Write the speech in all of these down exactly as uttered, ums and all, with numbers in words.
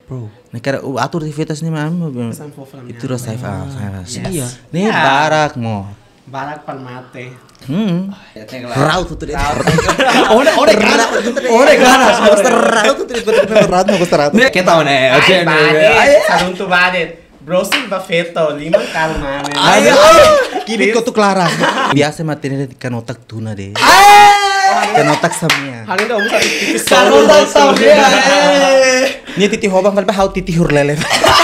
Bro. Nah, cara uh, atur aktivitas ni ma'am. Pesan fofo Itu ras saya faham. Iya. Nih barak mo. Barak pan mate. Hmm. Raut tuh dia. Ore ore ganas. Ore ganas. Raut tuh dia betul raut mo gusto raut. Nih kita mana? Ay, badet. Sarunto badet. Brosil bafeto, limang kalmane. Ay, kibit ko tuh Clara. Biasa matinin kan otak tuna deh. Kan otak samnya. Halin daw mo sa titi Salon dan samya. Ni titi hobang kalba how titi hurlele.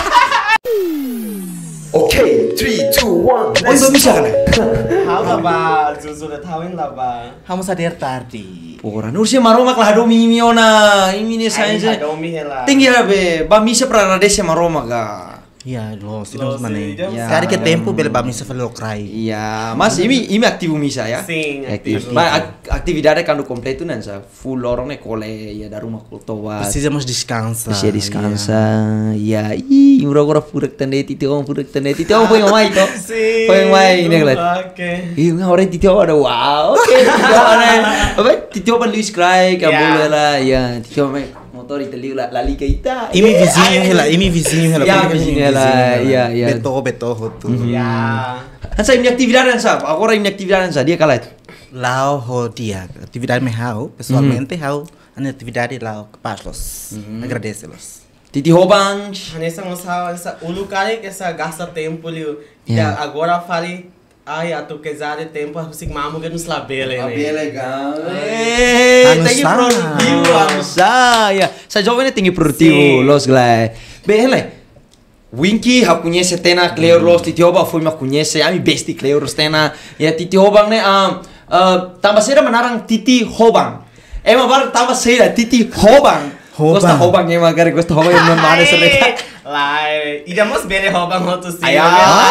Okay, three, two, one. Oh, itu bisa kan? Hawa ba, susulat hawin la ba. Kamu sadar tadi. Ora, ursia maroma klah do mimiona. Imini Ay, sainja. hadomi hela. Tinggi be, ba misa pra desse maroma ga. Iya, lo sih Lo mana? sih, jam Kari ke tempo bela bami sa falo cry. Iya, mas ini ini aktif misa ya. Sim, Aktif. aktif. Ba ak atividade quando completo nansa full loro ne cole ya da rumah kultowa. Precisamos descansar. Precisa descansa. Ya, ih, ura ura purak tande titi om purak tande titi om foi mamai to. Sim. Foi mai ne glat. Okay. Ih, nga ora titi om ada wow. Okay, titi om ne. Apa titi om Luis cry ka Yeah. bola la ya. Titi om motor itali la la liga ita. Imi vizinho hela, imi vizinho hela. Ya, Pwede ka vizinho imi hela, iya, iya. Beto, beto, hotu. Ya. Ansa ini aktividade ansa. Agora ini aktividade ansa dia kalah. Lao ho dia, atividade me hau, pessoalmente hau, a atividade lao capaz-los, agradece-los. Titi Hobang. Hanessa mo sa sa ulu kare que sa gasta tempo liu. Yeah. Ya agora fale ai atu que zare tempo sig mamu que nos labele Ah, né. bem legal. Eh, Anu tinggi sa. produktivo, anu sa. Ya, sa jovem tinggi produktivo, Sim. los glai. Bem, hele. Winky ha conhece tena Cleo Ros, Titi Hobang foi ma conhece, ami besti Cleo Ros tena. Ya Titi Hobang ne um uh, tambah sera menarang Titi Hobang. Emang bar tambah sera Titi Hobang. Hobang. Gosta Hobang emang kare gosta Hobang yang mana sereka. Lai, idamos bele hobang hotu si. Ay,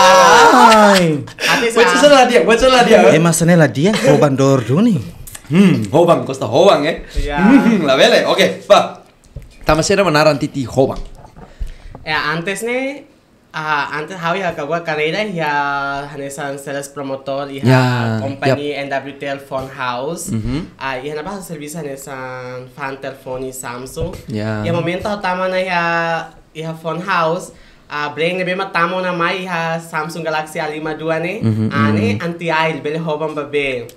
Ai, Ate What's sa. lah dia? What's lah dia? eh masanela dia, roubam dor duni. Hmm, Hobang, costa Hobang, eh? Ya. Hmm, la vele, oke, pa. Tama sera menarang Titi Hobang. Ya antes ne ah antes hawi ha kagwa carrera ya hanesan sales promotor y Ya, company N W Telephone House. Mhm. Ah y na ba servicio hanesan fan telephone y Samsung. Ya. Y momento tama na ya ya phone house. Ah, bring na bema tamo na mai ha Samsung Galaxy A lima dua ne. Mhm, Ane anti-ail bele hobang babe.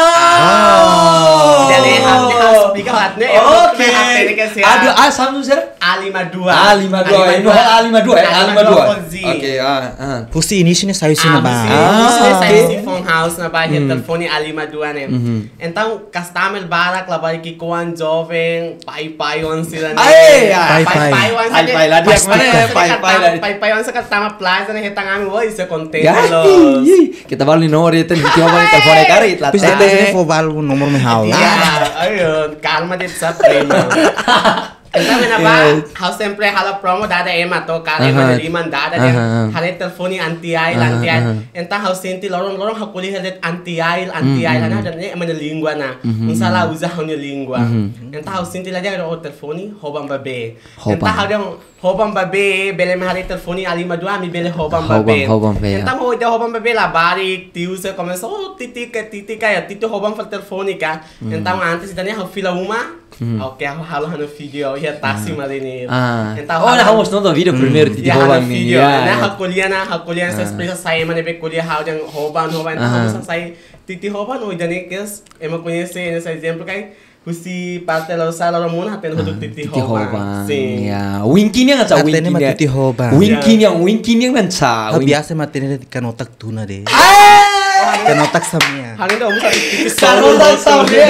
Ah. Dali ha ne ha speaker hat ne. Oke. Apene ke sia. Aduh, ah Samsung sera? A lima dua. A lima dua, eh, no, A lima dua, eh, A lima dua. Z. Oke, ah, ah. Pusi início ne saiu sina Ah, ba. sim. Ah, Isso é ok. esse phone house na Bahia, telefone A lima dua né. Mhm. Então, customer barak lá vai que kuan jovem, pai pai on sila né. Ay, Pai, pai. pai on Pai, pai lah dia kemana ya? Pai, pai lah. Pai pai on sa katama plaza na hetang ami, woi sa content Ya, los. ih, kita balik nomor itu Titi Hobang telepon kari lah. Pis dete ne fobal o número me hau. Ya, ayun, calma dit sa prima. Então, na ba, house sempre hala promo dada ema to, kare Aha. maniliman dada Aha, din, aha. hale telefoni anti-ail, Aha, anti-ail. aha. Então, house senti lorong lorong hakuli halet anti-ail, anti-ail, ana dan ne mana língua na, unsala usa hanya língua. Então, house senti lá dia o telefoni hobang babe. Hobang. Então, hau dia hobang babe, bele me hale telefoni a lima dua, mi bele hobang Hobang, babe. hobang babe, ya. Então, ho dia hobang babe lá barik, tiu se começou, oh, titica, titica, ya, tito hobang fal telefonica. Então, antes dania hau fila uma. Oke, aku halo hano video, ya taksi malinir. Ah. Então, Oh, nah, vamos nonton video primeiro Titi ya Hobang hano nih. video. Ya, Na ya. hakulian na hakulian sa expresa saya mana be kuliah hau yang hoban hoban. Então, Ah. vamos sai Titi hoban o dani kes ema conhece nesse exemplo kai husi parte lo sala lo mun haten hoduk Titi Titi hoban. Hobang. Sim. Ya, Winky yang nggak Atene Winky ma nya. Titi Hobang. Winky yang Winky yang nggak Ha biasa matinin kan otak tuna deh. Ah. Kan otak samnya. Halin daw mo sa Titi Salon dan samya.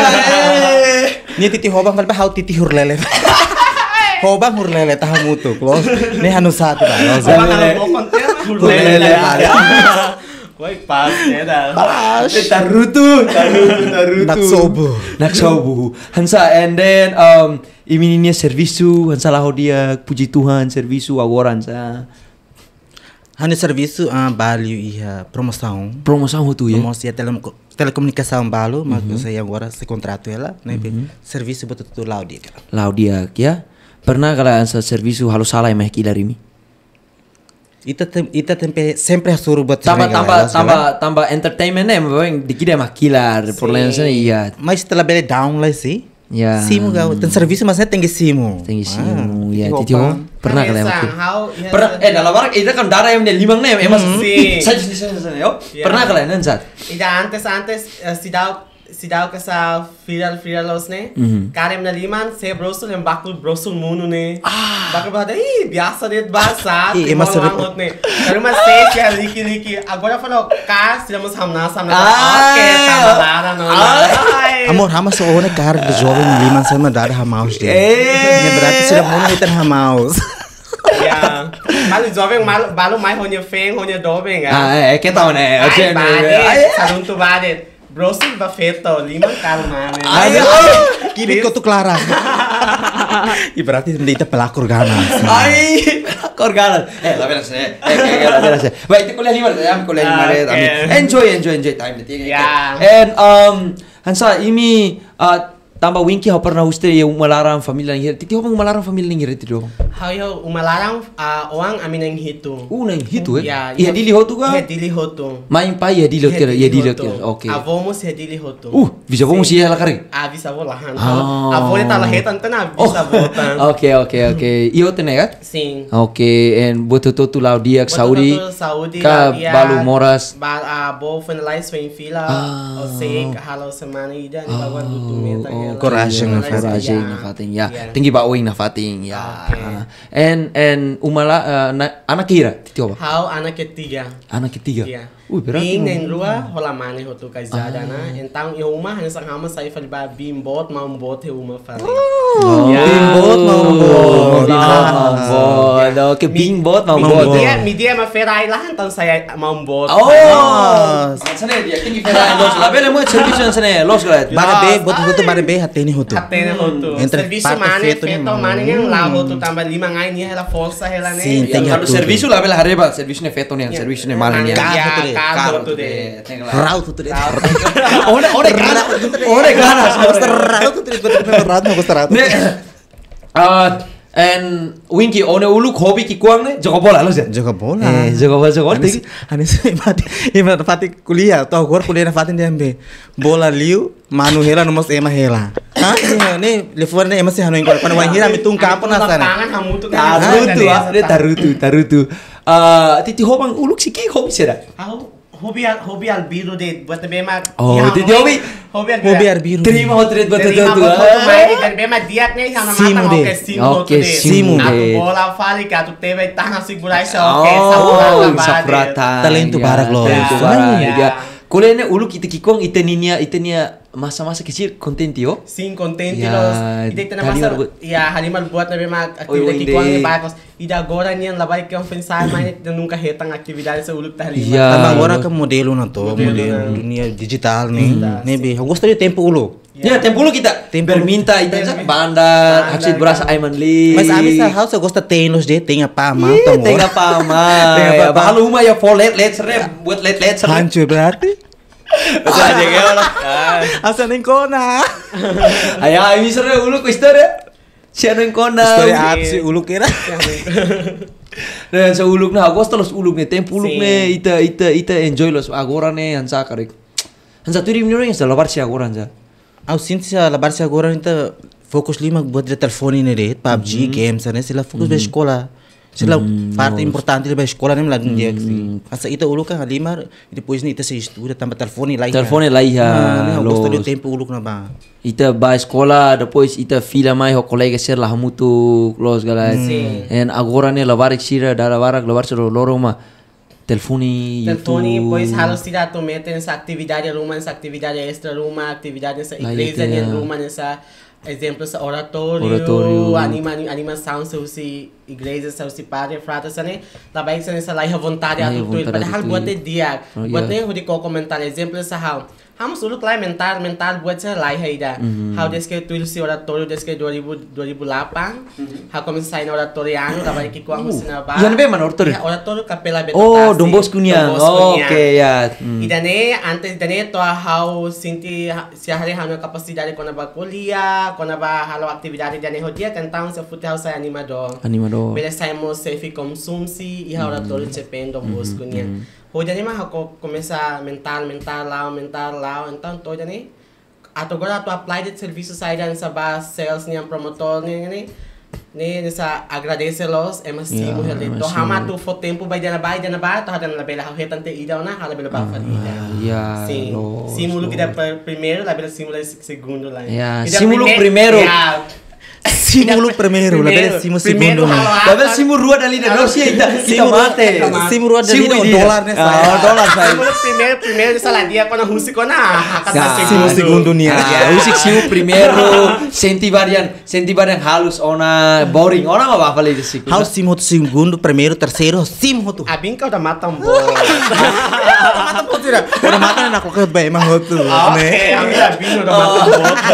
Ni titi hobang kalba how titi hurlele. Hobang hurlele taha mutu close. Ni hanu satu ba. Hoban halo mo konten Hurlele. Woi pas ya dah. Eh, Tarutu, tarutu, tarutu. Naksobu. Naksobu. Hansa, and then um, imininya servisu, Hansa laho dia, puji Tuhan, servisu agora Hansa. Hani serviço a value iha promoção. Promoção tu ya. Promoção e tele, telecomunicação balo, mas saya agora se contrato ela, né? Serviço betul betul lau dia. Lau dia, ya. Pernah kalau Hansa servisu halo salah emang kila rimi. Ita tem, ita tempe sempre suruh buat Tambah sering tambah galas, tambah tambah entertainment eh, memang dikira mah kilar, por lensa iya. Mas setelah bele down lah sih. Ya. Simu gak, dan servisnya maksudnya tinggi simu. Tinggi Ah, simu, ya titi titi hobang. hobang. Pernah kalian Sang, mungkin? how iya, Pernah, eh dalam warak itu kan darah yang limang nih, emas Si. Saya jadi saya saya yo. Ya. Pernah kalian nensat? Ida antes antes eh, si daw si daw ka sa viral viral los ne. Mhm. Karem na liman se brosul yang bakul brosul munu ne. Bakul bahada ih biasa dit basa. Ih, emas serip. ne. Pero mas se siya liki liki. Agora falou ka sila mas hamna samna. Ay. Okay, tama na no. Ay. Amor, hama seorang kar de jovem lima sama dar hamaus dia. Eh. Ini berarti sudah mau hitan hamaus. Ya. Malu jovem malu balu mai honya feng honya dobeng Ah, ah. eh, kita tahu nih. Oke, Ay, badet. Sarun tu badet. Brosul ba feto, limang kalma. Ay, kibit ko tu Clara. Ih, berarti kita pelakor ganas. Ay, korgalan. Eh, la verdad eh, eh, la verdad eh. Baik, itu kuliah lima, ya, kuliah lima Ah, deh. okay. Enjoy, enjoy, enjoy time deh. Ya. And um, Hansa, ini uh, tambah Winky how pernah usted ya melarang família nang titi ho bang melarang família nang itu dong. Hayo umalarang uh, oang amin ang hito. Uh, nang hitu eh. Ya, Iya dili ho tu ka? Iya dili hoto. Main pa ya dili kira, ya dili kira. Oke. Avomos ya dili hoto. Uh, bisa vamos sih lah kari. Ah, bisa bolahan. Oh. Avole ta lahetan tana Oh, bisa botan. oke oke oke. Iyo tene kan? Sim. Oke, and buat tu tu lau dia ke Saudi. Betul-betul Saudi Ka dia- balu moras. Ba ah bo finalize wen fila. Ah. O sei halo semana ida ni bawan butu meta. Oh, coragem na coragem na fatin ya. Yeah. Tinggi ba wing na fatin ya. Okay. And and umala uh, na, anak kira titi ba? How anak ketiga. Anak ketiga. Yeah. Uy, berarti Bing mo- neng rua hola mane hotu kay zada na. Entang yung uma hanes ang hama sa ifal ba bimbot maumbot he uma fali. Oh, Yeah. Bimbot, maumbot. Bimbot, maumbot. Oke, bimbot, maumbot. Media media ma ferai lahan tang saya maumbot. Oh, sana dia tinggi fera los. La bele mo servicio sana los galet. Bara be, boto boto bara be hateni hoto. Atene hotu. Entre Servicio parte mane feto ni feto mau. mane yang la hotu tambah lima ngai ni hela forza hela ne. Sim, tem Kalau tudo. servicio la bele hareba, servicio ne feto ne, servicio ne male ne. Carro Ya, tu de, carro Carro tu tu de. de. Tengo la. Rau tu tuh. Ore ore ganas. Ore ganas. Rau tu tuh, betul betul rau no gusta rau. Ne. Ah, and Winky one uluk hobi ki kuang ne, jago bola los ya. Jaga bola. Eh, jago bola jago bola. Anis, anis mati, ima fati kuliah, tau gor kuliah na fatin diambe. Bola liu, manu hela nomos ema hela. Hah? Ni lefuan ni ema si hanu ingkol. Pan wahira mitung kampung na sana. Tangan hamu tu Tarutu, ah, ne tarutu, tarutu. Ah, titi hobang uluk siki hobi sera. Aku hobi al hobi al biru de buat bema. Oh, Ya, titi hobi. Hobi al Hobi arbiru. Terima hotret betul Terima betul. foto mai dan bema diak ne hana Simu mata de. oke simu Oke, de. simu Aku de. bola fali ka tu tebe tanah sigurai sa oke Oh, sabrata saprata. Talento barak lo. Talento Ya, barak. ya. Ya. Kuliah ne uluk ite kikuang ite ninia ite nia masa-masa kecil konten tio. Sin contente Ya, los ide tena halimar masa buat. ya halimar buat na bema Oy, aktividade oy, que quando de. barcos ida agora nian labai que ofensar mas nunca retan atividade sa uluk ta halimar. Ya. Tambang orang ke modelo na to, Modelo modelo na. dunia digital nih. Digital, Nih be, aku gusto tempo ulo. Ya, tempo uluk kita. Tempo. Berminta ite sa Berminta. banda, haksit berasa Aiman Lee. Mas abi sa house aku gusto tenos de, tenga pa ma, Ih, tamo. Tengah pama. Tengah Ya, pama. bahalo uma ya for let let serem buat let let serem. Hancur berarti. Betul aja kayak lah. Asa ning kona. Ayah, ini serem uluk istorya. Siapa yang kona? Story apa sih ulo kira? Nah, sa uluk na agosto los uluk ne tempo uluk Sim. ne ita ita ita enjoy los agora ne ansa karek. Ansa turi minoro yang sa labar si agora ansa. Aku sinti sa labar sa agora nita fokus lima buat di telepon ini deh, P U B G games sana sila fokus ba sekolah. Sila parte importante ba sekolah nem lagi dia sih. Asa ita ulo ka lima depois ni ita sa estuda tambah telepon ni lain. Telefone lah ya. Aku gusto Los. di tempo ulo na ba. Ita ba escola depois ita fila mai ho colega ser lah mutu los galai. Sim. En agora ne lavar sira da lavar lavar sira loro ma telefone Telefone, YouTube. pois halos tira tu mete nessa atividade ruma, nessa atividade extra ruma, atividade nessa Lá igreja ia ter, nem ah. ruma, nessa exemplo sa oratório, Oratório. anima animação sa usi igreja sa usi padre frata sa ne, labay sa nessa lá vontade Lai atu tu, vontade padahal atu buat tu. dia, Oh, buat yeah. ne hudi ko komentar exemplo sa how. Hamos uluk lai mental mental buat sa lai haida. How des que tu si oratório des que dua ribu delapan, how começar na oratoriano, labay ki ko ang usina ba. Yan be man oratorio. Ya, oratorio Capela Beto Oh, Tassi. Don Bosco niya. Don Bosco Oh, niya. okay, ya. Mm. E dane, antes dane, to how sinti se hari hano capacidade quando ba colia, quando ba halo atividade dane hodia, então se fute sa animador. Animador. Bele saimo se fi consumsi e oratorio se pen Don Bosco niya. Hodia ni mah ako começa mental mental lá, mental lá, então to dane atau agora tu apply de serviço sai dan sa ba sales ni ang promotor ni ni ni sa agradece-los é mas sim mulher to hama tu fo tempo vai dana vai dana vai to hadan la bela hetan te ida na hala bela ba família Ya. sim simulo que da primeiro la bela simulo segundo lá Ya, simulo primeiro. Simulo primeiro, la bela simulo segundo. La bela simulo rua dali da Rússia ita kita mate. Simulo rua dali da dólar né? Ah, dólar sai. Simulo primeiro primeiro saladia quando Rússia quando a Simulo segundo nia. Ya, usik simu primeiro, senti varian, senti varian halus ona boring. Ona nggak apa-apa lagi sih. How simulo segundo, primeiro, terceiro, simulo tu. a binka udah matang bola Mata po sila. Ora mata na ako ba emang hotu. oke a minha binka udah matang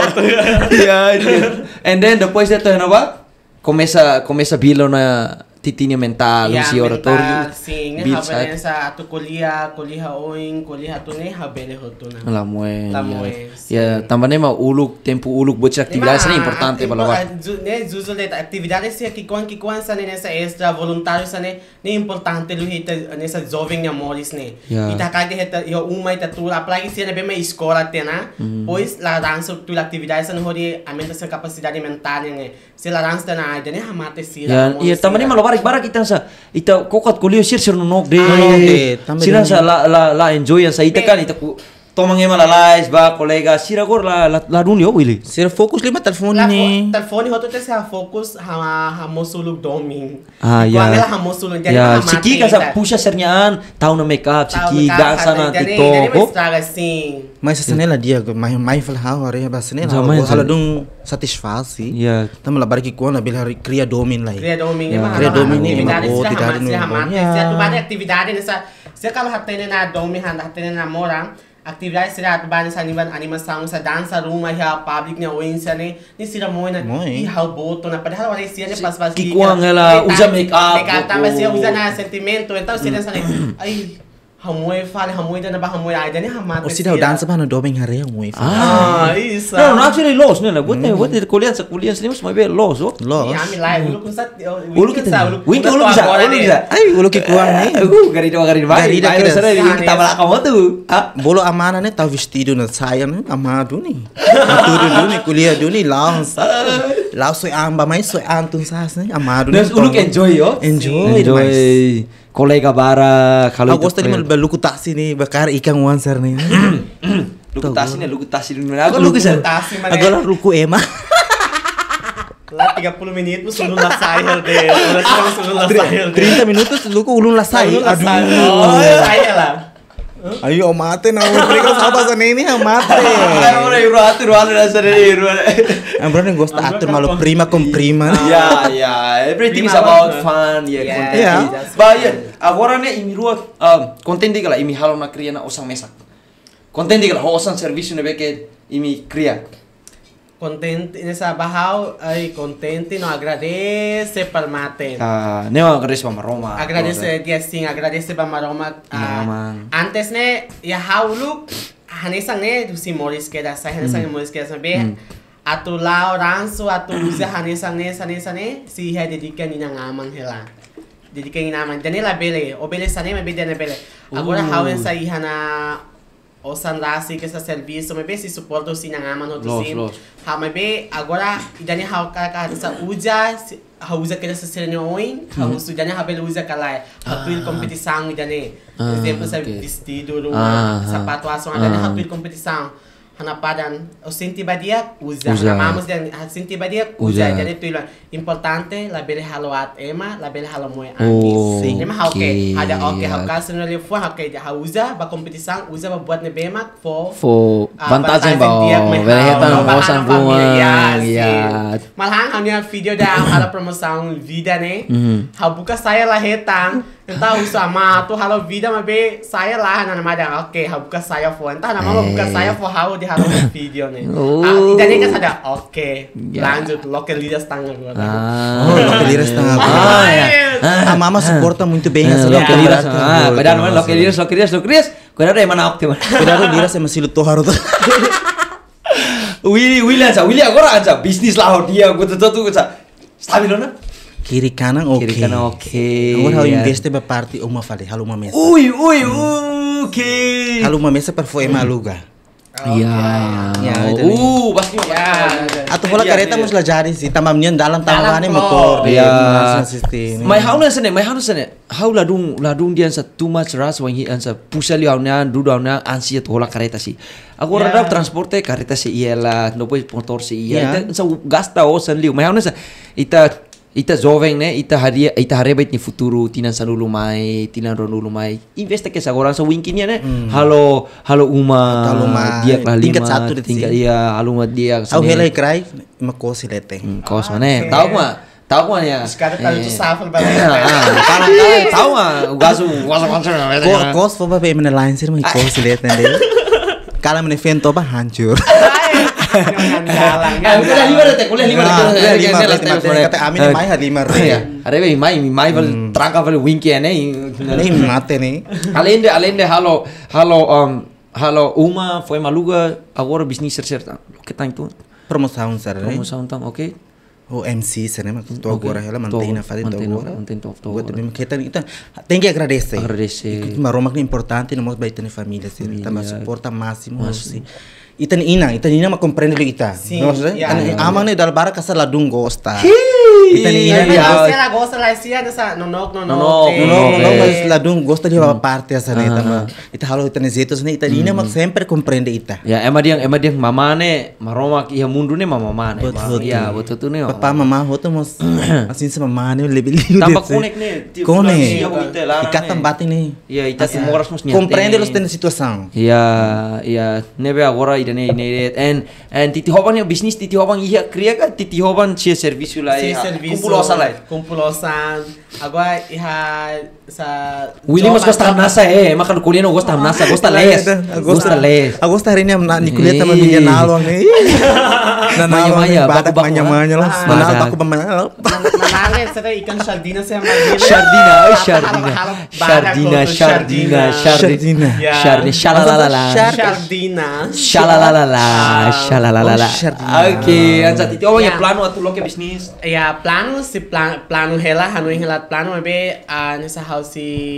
bola Ya, and then depois de tuh apa? Começa começa bilo na titinha mental, Ya, usi oratório. mental, sim, Bil né, site. sa tu kuliah, kuliah oing, kuliah tu ne habele hotu na. La mue. La ya. mue, Ya, também mau uluk tempo uluk buat atividades ini importante para lavar. Né, zuzo de atividades se que quan que quan sa ne nessa extra voluntário sa ne, ne importante lu hita nessa jovem amores ne. Ya. Ita ka de hita yo uma ita tu apply que se ne bem escola tena, pois la dança tu atividades ne hori aumenta sua capacidade mental ne. Se la dança na ida ne hamate si Ya, iya também mau lavar barak kita sa ita kokot kuliah sir sir nonok de. nonok de, também Sira de- sa la la la enjoy sa ita kan ita ku tomang ema la lais ba kolega sira gor la la la dunyo Willy. Sira fokus lima telefone La ni. telefone hotu te sa focus ha ha mosuluk doming. Ah, ya. Ela ha mosuluk jadi Ya, ha mate siki ka ita. sa pusha sernyaan tahu na makeup siki dansa na Jadi TikTok. estraga assim. Mas sa nela dia mai mai fal ha ore ba sa nela. Ja, mai Hala fal- dung satisfaksi. Ya. Tama la barki ko na bil cria domin lai. Cria doming Ya. emang Cria doming ni atividade emang, oh, sila tidak ha ada sila ha nunggu. mate. Ya. Sila tu banyak atividade nessa. Sila kalau hatene na doming han hatene na mora. Atividade sila tu banyak sa animan animação sa dança rumah ya public nya oinsa ne. Ni sila mo na Moi. i hal boto na padahal wala siya ne pas pas Kikuang ela usa make up, Make up tambah buku. siya usa na sentimento. Então sila sa ne ay hamoy fale hamoy na ba hamoy ay dani hamate. O sida o dança ba na domin hare mo ifa. Ah, isso. No, no, actually lost nila. Buat na, buat na kuliah sa kuliah sila mas may lost, oh. Lo. Iya, ami lai ulu kun sat Ulu kita. Wing ulu bisa, ulu bisa. Ay, ulo ki kuang ni. Aku garin dua garin bagi. Garin dah Bayo kira. sana Ya, kita ya. balak kamu tuh. Ah, Bolo amana ne ta vestido na saia ne amado ni. Tudo do ni kuliah do ni laos. Laos soy amba mai soy antun sas ne amado ni. Terus ulu enjoy yo. Enjoy. Enjoy. Kolega bara kalau Aku gosta ni mal baluku taksi ni bakar ikan wansar ni. Luku tasi nih, luku tasi dulu. Aku luku sa. Tasi man. Agora luku ema. Lá tiga puluh menit suruh lah saya deh. Udah suruh suruh lah saya deh. trinta minutos luku ulun lasai. Aduh. Aduh. Saya lah. Ayo mate na mereka sahabat sa nini ha mate. Ay, ora iru atu ruan na sa iru. Ambro ne gosta atur malu prima com prima. Ya, ya, everything is Prima about banget. fun, ya, Yeah. konten. Yeah. Ba, ya, agora ne imi ruat konten di kala imi halo na kriya na osang mesak. Konten di kala ho osang serviço ne beke imi kriya. Contente nessa bahau, ai contente, não agradece para mate. Ah, ne wa agradece pa maroma. Agradece dia sim, agradece para maroma. ah, Maroma. Antes né, ya haulu, hanesang né, do Simoris que da sai hanesang Simoris que da saber. Atu lao ranso, atu usa hanesang né, hanesang né, si ha dedica ni nang aman hela. Dedica ni naman. Dani la bele, o bele sa né, me bede na bele. Agora Uh. hau essa iha na o sandrasi que essa serviço, me be si suporto si nang aman ho Los, sim. los. Ha me be agora idani hau ka ka sa uja ha usa que essa serenoin, ha usa idani ha bele usa kala. Ha tuil competição idani. Ah, Exemplo sa okay. vestido, Ah, rumah, sapato aso idani ah. ha tuil competição. Hanapadan o senti badia usa. Usa. Namamos dan senti badia Usa. usa. Idani tuil importante la bele haloat ema, la bele halo moe Oh, antes. Sim. Ema ha okay. okay, ada okay, ha Ya. kaso na le fo ha okay, ha usa ba competição, usa ba buat ne bema for Fo Ah, vantagem ba. dia may Berhetan hao, osang malahan ang pamilya, ruang. sim. Ya. Malahan kami ang video da hala promoção vida ne. Mhm. Ha buka saya lah hetang. Entah usama tu halo vida mabe saya lah na namada. Okay, ha buka saya fo. Entah nama Eh. buka saya fo halo di halo video ne. Oh. Ah, idane ka sada. Okay. Ya. Lanjut local leaders tangga gua. Ah. Oh, loqueiras tanga. Ah, ya. A mama suporta muito bem essa Lo que dirás, loqueira. ah, cuidado, lo que dirás, lo que dirás, lo que dirás. Cuidado, mana optima. Cuidado dira se masilo toharo to. Willy, Willy ansa, Willy agora ansa, bisnis lah dia, gua tuh tuh ansa. Stabilo na? Kiri kanan oke. Kiri kanan oke, Agora how ya. investe ba parte uma fale halu uma mesa. Ui, ui, okay. Halu uma mesa per foi ema aluga. Iya. Ya, itu Uh, pasti Ya. Atau pola Iya, kereta iya. mesti jadi sih, tambahnya dalam tambahannya Dalam motor floor. deh, Iya. langsung sistem. Mai hau na sene, mai hau na sene. Hau ladung ladung dia sa too much rush wangi ansa pusali hau na dudu hau na ansia tu hola kareta si. Aku Yeah. rada transporte kareta si iela, no poi motor si Yeah. iya. Ita sa gasta o san liu. Mai hau na sa ita ita jovem né, ita haria ita harebait ni futuro tinan sa lulu mai, tinan ro lulu mai. Investe ke sa orang sa winkinya né. Halo halo uma Halo, Ma. dia kelas Tingkat lima, satu dit tingkat sih. iya halo ma dia. Aku helai kerai, makosi leteng. Kos Ah, mana? oke. Tahu mah? Tahu mah ya. Sekarang kalau itu Eh. shuffle balik. Ah, parang kali tahu mah. Gasu, gasu konser. Ko kos po ba be lain sir may kosi leteng deh. Kala mana vento ba hancur. Jangan jalan. Ah, kuliah lima deh, kuliah lima deh. Nah, Kuliah lima lima berarti deh. mati. Kata Amin mai ha lima re. Iya, ada be mai mai val tranca val winky ane. Ini mate nih. Alende alende halo halo um halo uma foi maluga agora business certa. Que tá então? Promoção sir. Promoção então, ok? O M C sir, mas tu Ok. agora ela mantém na fase tu Mantém, agora. mantém tu Gua agora. também kita kita tem que agradecer. Agradecer. Mas Roma que é importante não mostra baita na família, sir. Família. Também suporta máximo, assim. Itan ina, itan ina ma compreende lo ita. Sim, Não sei? yeah, yeah, Amang ni dal bara kasar ladung gosta. Itan ina, Tapi iya. você ela gosta lá esse ano essa nonok nonok. Nonok, eh. No, no, no, Eh. mas ladung gosta dia parte asa ni tama. Ita halo itan zetos ni itan ina ma sempre compreende ita. Ya, emang dia emang dia mama ne, maroma iya mundu ne mama mama ne. Betul, Iya, betul. betul tuh ne. Papa mama hoto mos asin sa mama ni lebih liu. Tambah konek ne. tiap Konek. bulan siya ko ite larang Ikatan ne. bati ni. Iya, ita semua orang mesti Compreende los ten situação. Iya, iya, nebe agora ida ne ne and and titi hoban ya bisnis titi hoban iya kriya ka titi hoban sia serviço lá Si é serviço. kumpulosa lá. Kumpulosan. Agora iha sa. Willy mas job gosta atau- nasa eh, makan kuliah no gosta nasa, gosta les. Gosta les. Agosto hari ni na ni kuliah Eh. tama minha nalong ni. Na nalong Manya-manya, badak baku-baku, manya-manya lah. ah. Manal Badak. baku pemanal. Manangin sa ikan sardina sa Madrid. Sardina, oh, Harap- sardina. harap badak Sardina, ko to, sardina, Sardina. Ya. Sardina, shalalalala. Sardina. Shalalalala, shalalalala. Oh, sardina. Oke, ansa titi hoban ya Ya. plano atu lo ke bisnis. Ya plano si plan plano hela hanu hela plano be a nessa house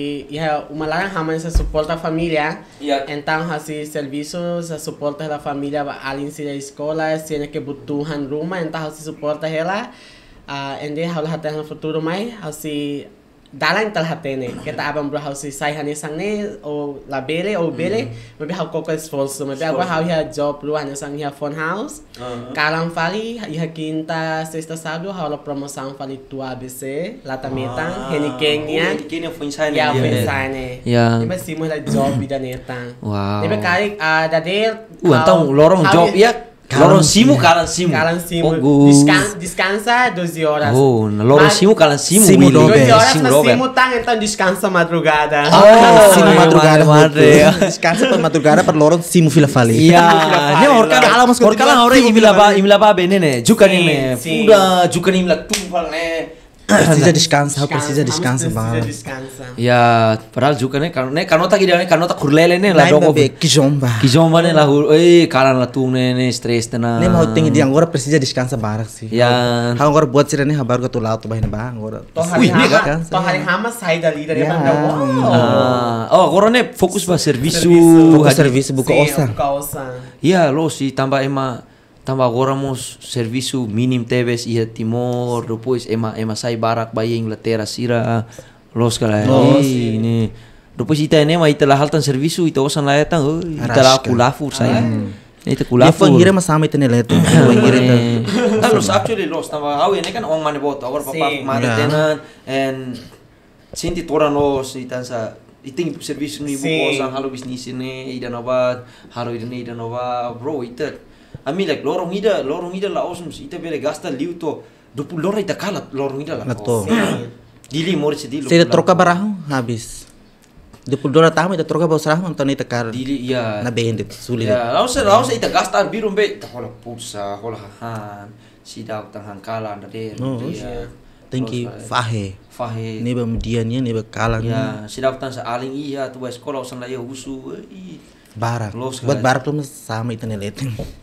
ya uma larang hama nessa suporta a família. Ya. Então hasi serviço sa suporta a família além se da escola se é que butuhan rumah então hasi suporta ela. Ah ende haula hata no futuro mai hasi dalang tal hatene kita abang bro hausi sai hani sangne o la bele o bele maybe hau koko esforço maybe agora hau ya job lu hani sang ya phone house kalang fali ya quinta sexta sábado hau la promoção fali tu A B C lata metang heni kenya Kenya foi inside ya pensane Ya. iba simo la job ida neta Wow. iba kali ada der Uh, então lorong job ya. Lorong simu kalan simu. kalang simo Oh, gu- descansa descansa doze horas Oh, na lorong Mas- simu kalan simu. Simu Willy. dobe. doze horas Simu mas dobe. simo tang então descansa madrugada Oh, Sino madrugada madre, madre. Descansa pa madrugada per lorong simu fila fali. Iya, ne orkan Kala mas orkan lang ore imila ba imila ba bene ne. Jukan Sim, ne. sim. Udah jukan imila tumpal ne. Precisa descansa, precisa descansa Precisa ba. descansa. Ya, padahal jukan ne kan ne kanota gida ne kanota kurlele ne la Lain dongo. ba be kizomba. Kizomba ne la hur, eh kalan la tung ne ne stress na. Ne mau tinggi di agora precisa descansa barak sih. Ya. Ha agora buat sira ne habar ko tu laut bahin ba agora. Toh Wih, hari ini hama, kan? toh hari hama sai dali dari Ya. mana? Wow. Ah, oh, agora ne fokus ba serviço. Fokus hadi- serviço buka Sim, osa. buka osa. Iya, lo si tambah ema tambah agora mos serviço minim teves ia Timor, depois ema ema sai barak baia Inglaterra sira los kala Los, ini. Depois ita ne ma ita la haltan serviço ita osan la eta, oh, ita la Arasca. kulafur saya. Ita Ya kulafur. fangira masama itene leto. Fangira ta. Nah, los actually los tambah au ini kan ong mane bot, agora papa Sim. mane Ya. tenan and sinti toran los ita sa iting serviço ni Sim. buko osan halo bisnis ini ida nova halo ida ida nova bro ita ami like lorong ida lorong ida la osum ita bele gasta liuto dopu lorong ita kala lorong ida la Lato. dili mori se dilo Saya troca baraho habis. Depois dora tamu ita troca bos raho antoni ita kar. dili ya Na bende sulit. ya lausa lausa ita gasta birum be ita hola pulsa hola han sida utang hangkala ndade Oh, ya Thank you. Fahe. fahe Ni ba mediannya ni ba kalang. ya sida utang sa aling iya tu ba sekolah usan la ya husu eh, Barak. Los Buat kali. barak tuh sama itene leto.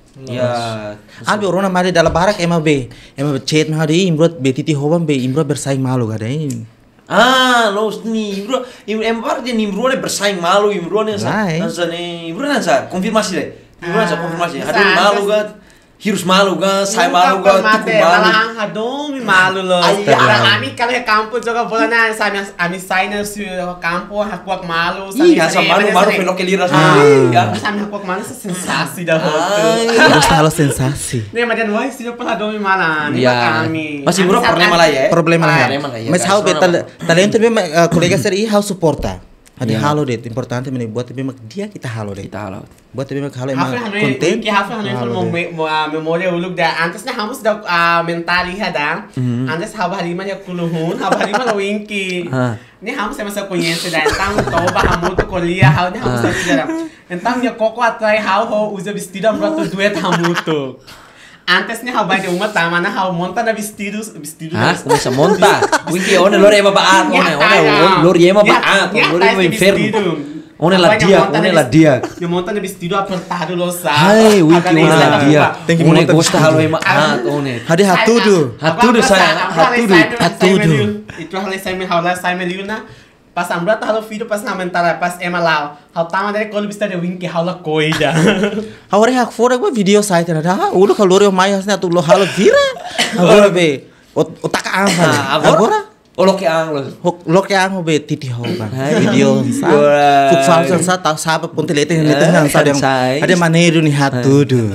ya Abi orang mari dalam barak emang be, emang chat mah di imrot be titi hoban be imrot bersaing malu kada ini. Ah, los ni bro, em bar dia ni bro ne bersaing malu, im bro ne sa, Lai. sa ne, bro ne sa, konfirmasi deh. Gimana sa konfirmasi? Ah, Hadon sa- malu ga? Hirus malu ga? Sai malu ga? Tuku malu? Malang hadong malu lo. Ay, Karena kami kalau ke kampus juga boleh na sa amin amin signer su kampo hakuak malu. Iya, sa malu malu pelok kelira Ah, ya. sa amin hakuak malu sa sensasi dah Ay. hotu. Harus halo sensasi. Nih macam wah sih pala hadong malang. Iya. Kami. Masih murah problema lah ya. Problema lah. Problema lah ya. Mas how Guys, betal soalnya- talento bem kolega seri how suporta. Ada Iya. halo deh, importante meni buat bem dia kita halo deh. Kita halau. Buat bem halo emang Hafa konten. Hanoi, Hafa Hanoi halo full deh. memória uluk da antes na hamus da ah, mentali hada. Antes haba halima ya kuluhun, haba halima lo winki. Ah. Ni hamus sama sa conhece da então toba hamuto colia hau ni hamus sa dira. Então ya coco atrai hau ho usa vestido ambrato duet hamuto. Antes ni hau vai de uma tama na hau monta na vestidos vestido. Hah? Kung sa monta. Winki one lor ema baat one one lor ema baat lor ema inferno. One la dia, one la dia. Eu monta no vestido apertado lo sa. Hai, Winki one la dia. Tem que One montar gosta halo ema at one. Hadi hatudo. Hatudo saya, hatudo, hatudo. Itu hal sai me hal sai me liuna. Pas ambra halo filho pas na mentara pas ema lao. Hal tama dele kolo vista de Winki halo coida. Agora hak fora gua video site na dah. Ulo kalau yo mai hasna tu lo halo vira. Agora be otak ang Ah, agora. Agora Olo ke ang lo. Hok lo kaya ang be titi ho bang. Hai. Video sa. Wah. Fuk fal sa ta sa pun telete nete Ah, sa yang sai. ada maneiro ni hatudo.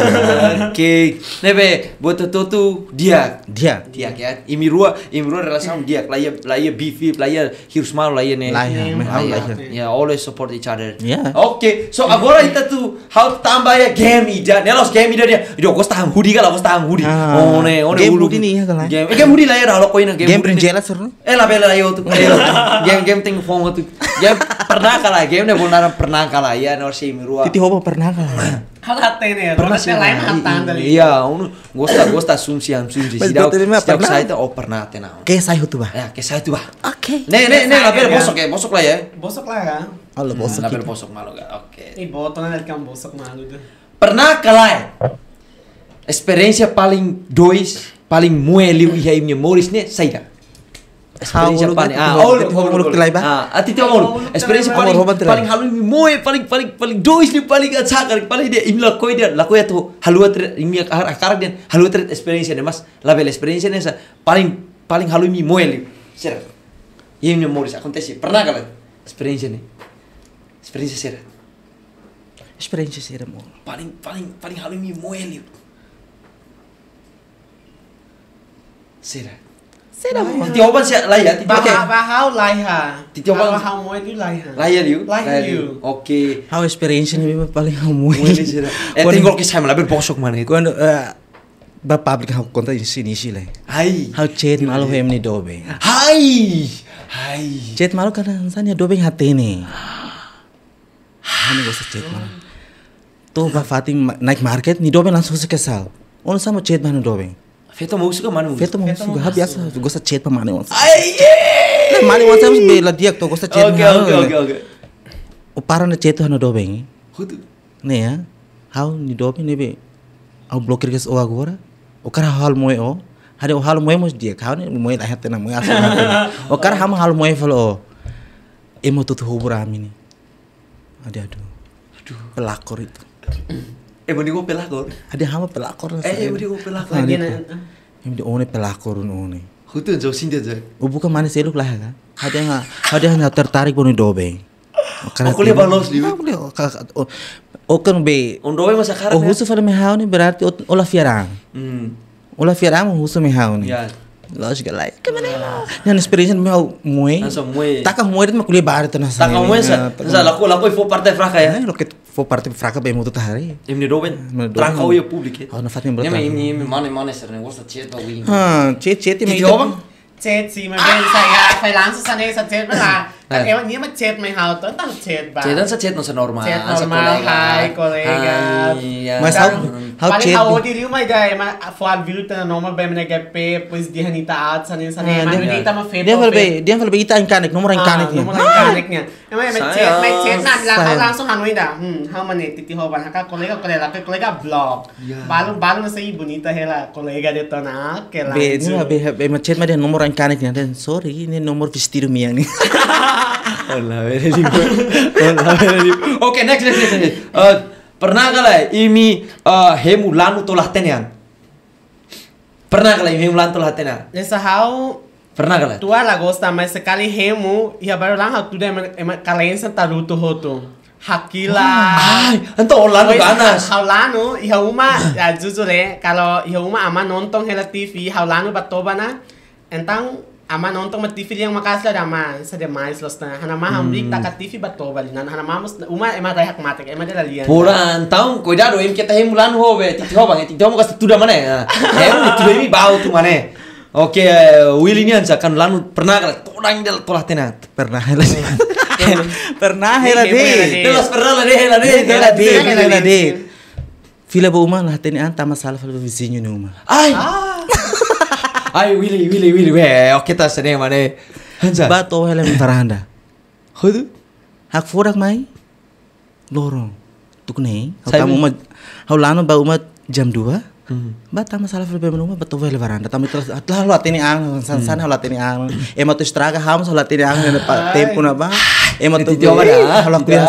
Oke. Nebe, buat tu tu dia. Dia. Dia ya. Imi rua, imi rua relação dia. Laia, laia beefy, laia hirus mal, laia ne. Laia, me how Laia. laia. Yeah, always support each other. Yeah. Oke, so agora kita tu how tambah ya game ida. Nelos game ida dia. Dia gosta hang hoodie kala gosta hang hoodie. Ah. Oh ne, oh ne Game ulu. hoodie ni ya kala. Game, game hoodie laia halo koina game. Game hoodie ni. brinjela seru. Eh la bela yo tu. Game game ting fongo tu. Game pernah kalah game ne bonaran pernah kalah ya nor si imi rua. Titi ho pernah kan. Hal hate ne, Pernah pernah sih lain nah, hatan i- dali. Iya, uno gosta gosta asumsi asumsi. Mas Sidau betul, memang sidau pernah. saya itu oh pernah tena. Ke sai hutu ba. Ya, ke saya itu bah. Oke. Ne ne ne Saya label ya. bosok ya, bosok lah ya. Bosok lah ya. Allah bosok. Label bosok malu gak? Oke. Ih, boto na kan bosok malu tuh. Pernah kalah? Experiência paling dois, paling mueliu iya imnya Morris ne saya. Experiência How paling uluk- ah, uluk- uluk uluk- uluk uluk tilai ba? Ah, ati tio uluk. Experiência Uluk paling tilai ba? paling halu imi moe, paling paling paling dois ni paling atsakar, paling dia imla koi dia, la koi tu halu tre imi akar akar dia, halu tre experiência ne mas, label experiência ne sa paling paling halu imi moeliu. Será? Imnya Morris acontece. Pernah kalah? Experiência ne. Experiência será? Experiência sira mo. paling paling paling halu imi moeliu. Será? Sira mo. Tioban siya laya, tioban. Baha bahau laiha. Tityo bang- Bahau mo itu laiha. Laya liu. Laya liu. Oke. How experiência ni ba paling hamui. Mueli sira. Eh tinggal kisah malabel bosok mana itu. Quando uh, ba public how conta isi isi le. Hai. How chat malu hem ni dobe. Hai. Hai. Chat malu kana insanya dobe hati ni. Hani gosta chat malu. To ba Fatim naik market ni dobe langsung se kesal. Ono sama chat mana dobe. Feto mau suka mana? Feto mo Feto mo suga biasa gosta chat pa mane onsa. Ai. Mane onsa mas bela dia to gosta chat. Oke oke oke oke. O para na chat hano dobe. Hutu. Ne ya. How ni dobe ne be. Au bloquear kes o agora. O cara hal moe o. Hade o hal moe mos dia. Kau ni moe la hete na moe asa. O cara hama hal moe falo. Emo tutu hubur amini. Ada aduh. Aduh. Pelakor itu. Eh mau gue pelakor. Ada hama pelakor. Eh mau gue pelakor. Lagi na. Ini di one pelakor one. Hutu jauh sini aja. O bukan mana seluk lah kan. Ada yang ada yang tertarik pun dobe. Aku lihat balos liu. Aku lihat. O kan be. Undo masa karat. O husu fala mehau ni berarti ola fiarang. Hmm. Ola fiarang husu mehau ni. Ya. Lógica lá. Que maneiro. Yang experiência meu moe. Langsung moe. Tak kah moe itu makuliah baru tu nasa. Tak kamu sa. Sa laku laku fo parte fraca ya. Eh, lo que for parte fraca bem muito tahari. Imni doben. Mas doben- Tranca o ya public. Oh, na fatin Ya berata. me imni imni mana mana ser negócio chat ba wing. Ha, chet chet Titi itu. obang? Chat si ma ben saya phải lang sa sanay sa chat ba la. Ang ewan niya ma chat may hao to tang chat ba. Chat sa chat no sa normal. Chat Sa normal, kolega. hi, kolega. Hai, ya. Mas how how Paling chet. hao di liu may gay ma fual vilu ta normal ba may gape pues di hanita at sanay sanay. Ah, Man dia- di ta ma fe. Dia fala be, dia fala be ita ingkanik, nomor ingkanik niya. Nomor ingkanik niya. May may chat may chat na lang Sayang. langsung hanoi da. Hmm, how man titi ho ba ka kolega kolega ka kolega vlog. Yeah. Balu balu na sa bonita hela kolega dito na ke lang. Be, dia be be ma chet ma dia nomor ingkanik niya. Dan sorry, ini nomor vestido mia ni. Hola, very good. Hola, very good. Okay, next, next, next. next. Uh, pernah kala imi uh, hemu lanu tolah tenean. Pernah kala imi hemu lanu tolah tenean. Nessa hau Pernah kala. tua la gosta mas sekali hemu ia baru lang hau tuda ema kalensa taruto hoto. Hakila. Ay, anto lanu ganas. Hau lanu ia uma ya jujur eh kalau ia uma ama nonton hela T V hau lanu batoba na. Entang ama nonton ma T V yang makasla dama sa demais los na hana ma hambrik ta ka T V batoba linan hana ma mus uma ema rehak matek ema dela lian. Pura antau cuidado em kita hemu lanu hobe titi hobang titi homo kas tuda mana. Hemu tuda imi bau tu mana. Oke, Willy ini akan lanu pernah kala todang del tolah tenean. Pernah hela deh. Pernah hela deh. Delos pernah lah deh, lah deh, Hela deh, hela hela deh. deh. Fila ba uma lah tani anta masalah fala vizinho ni uma. Ay. Ay Willy, Willy, Willy, we, oke tas ne mana. Hansa. Ba to hela mentaranda. Hodu. Hak forak mai. Lorong. Tuk nei. Hau Sai tamu mi- uma hau lano ba uma jam dua. Ba ta masalah fala ba uma ba to hela varanda. Tamu terus lah lo atini ang san san hau atini ang. Ema tu estraga hamos hau atini ang na pa tempo na ba. Ema tu Titi hobang dah. hau krias.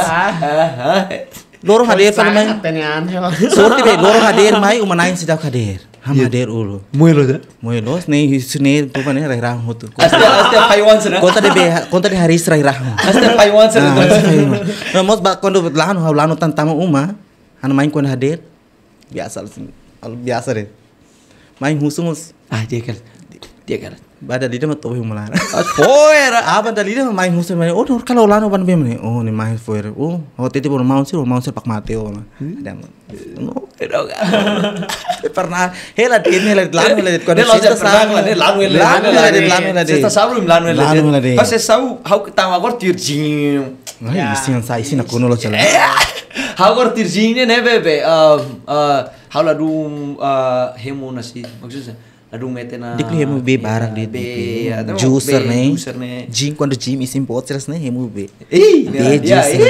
Lorong hadir fala mai. Tenian hela. Sorte be lorong hadir mai uma nain sidak hadir. Ham hadir ulo. Muelo dah. Moelos nei sune tu pane rai rang hotu. Aste aste Taiwan sana. Conta de be conta de haris rai rang. Aste Taiwan sana. Nah, mos ba quando lano hau lano tantama uma, ana main quando hadir. Biasa assim, biasa deh. Main husumus. Ah, dia kan. Dia kan. Bada lida ma tobi umala. Foera. Aba da lida main husus main. Oh, kalau lano ban be mane. Oh, ni main foera. Oh, oh tete por mau sir, mau sir pak mateo. Ada. No, Pero pernah hela din hela lano hela Dia lo sista pernah kala dia lanu ele. Lano hela din, lano hela din. Sesta sabu lanu ele. Lanu hela din. Pas sau hau tama gor tirjin. Ai, sim sai sim na kono lo chala. Hau gor tirjin ne bebe. Uh, uh, hau la dum uh, hemu nasi. Maksudnya Adu metena. Dikli hemu be barang di be. juicer ne. Juicer ne. Jin quando Jim isim potras ne hemu be. Eh, Be dia. juicer.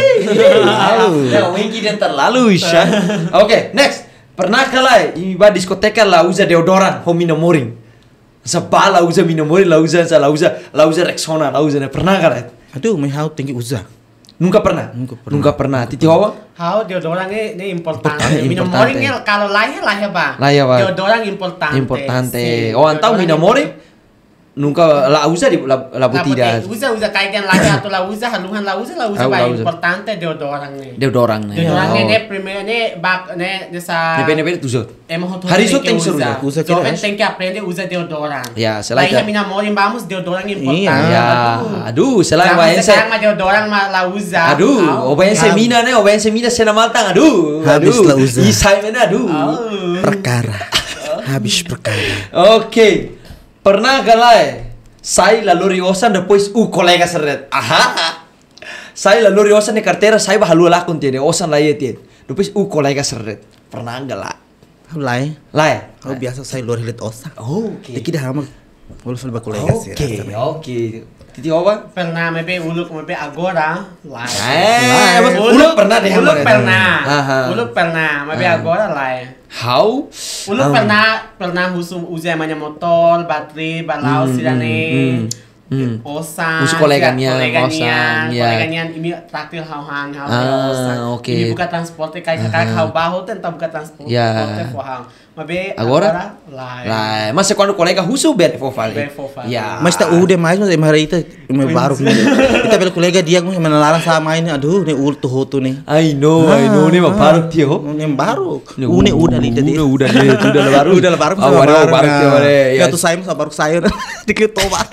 Ya, wingi dia terlalu isya. Oke, next. Pernah kala iba diskoteka la usa deodoran ho minamoring. Sa la usa minamoring, la usa sa la usa la usa Rexona, la usa ne pernah kala. Aduh, mai hau tinggi uza. Nunca pernah. Nunca pernah. Nunca pernah. Titi hawa? Hau deodorant ini, ini importante. Importante, Minum importante. morning ini kalau lahir lahir ba. Lahir, ba. Deodorant importante. Importante. Sì, Oh, antau deodorant minamoring? importante. Nunca la usa di la la Lah, botida. eh, usa usa kaitan lahir atau la usa haluhan la usa la Ah, usa ba la usa. importante deodorant ini. Deodorang ne. Deodorant Oh. ini primero ini bak ini desa. Depende tu so. Hemos otro Hari tem itu que tem suruh usar. usa. Usa Jovem kira, tem que aprender usa deodorant. Ya, selain Lahir itu. minamoring vamos deodorant importante. Iya. Ya, aduh, selain Jangan waense. sekarang mah deodorant mah la usa. Aduh, obayan semina ne, obayan semina sena maltang. Aduh, Habis aduh. lah usa. Isai mana aduh. Oh. Perkara. Habis perkara. Oke. Pernah galai? Saya lalu riosan depois u kolega seret. Aha. Saya lalu riosan di carteira, saya bahalu lakun tiede, osan lah ye tiede. Depois u kolega seret. Pernah galai? Hau lai. Lai. Hau biasa saya luar hilet osa. Oke. Diki dah hama. Wala fal ba kolega sir. Oke, oke. Titi oba? Pernah maybe uluk maybe agora lah. Eh, uluk pernah deh. Uluk pernah. Aha. Uluk pernah, maybe Ah. agora lah. How? Uluk Um, pernah pernah husum usia namanya motor, baterai, balau Hmm, silane. hmm, hmm. Osan, Usu koleganya, koleganya, osan, ya. koleganya ini traktir hau-hang, hau Ah, osan. oke. Ini buka transporte kayak kakak hau bahu tentang buka transporte, Ya. transporte hau. Maybe Agora? lah. Lah, mas quando colega russo bene for fale. Bene for fale. Ya. Mas tak udah mais mas emang hari itu emang baru. Kita bela kolega dia gue menalarang sama ini. Aduh, nih ul tuh hotu nih. I know, I know nih mah baru tio. Yang baru. Une udah nih jadi. Udah, udah nih, udah lah baru. Udah lah baru. Ah, baru baru tio deh. Ya tuh saya sama baru sayur. Dikit toba.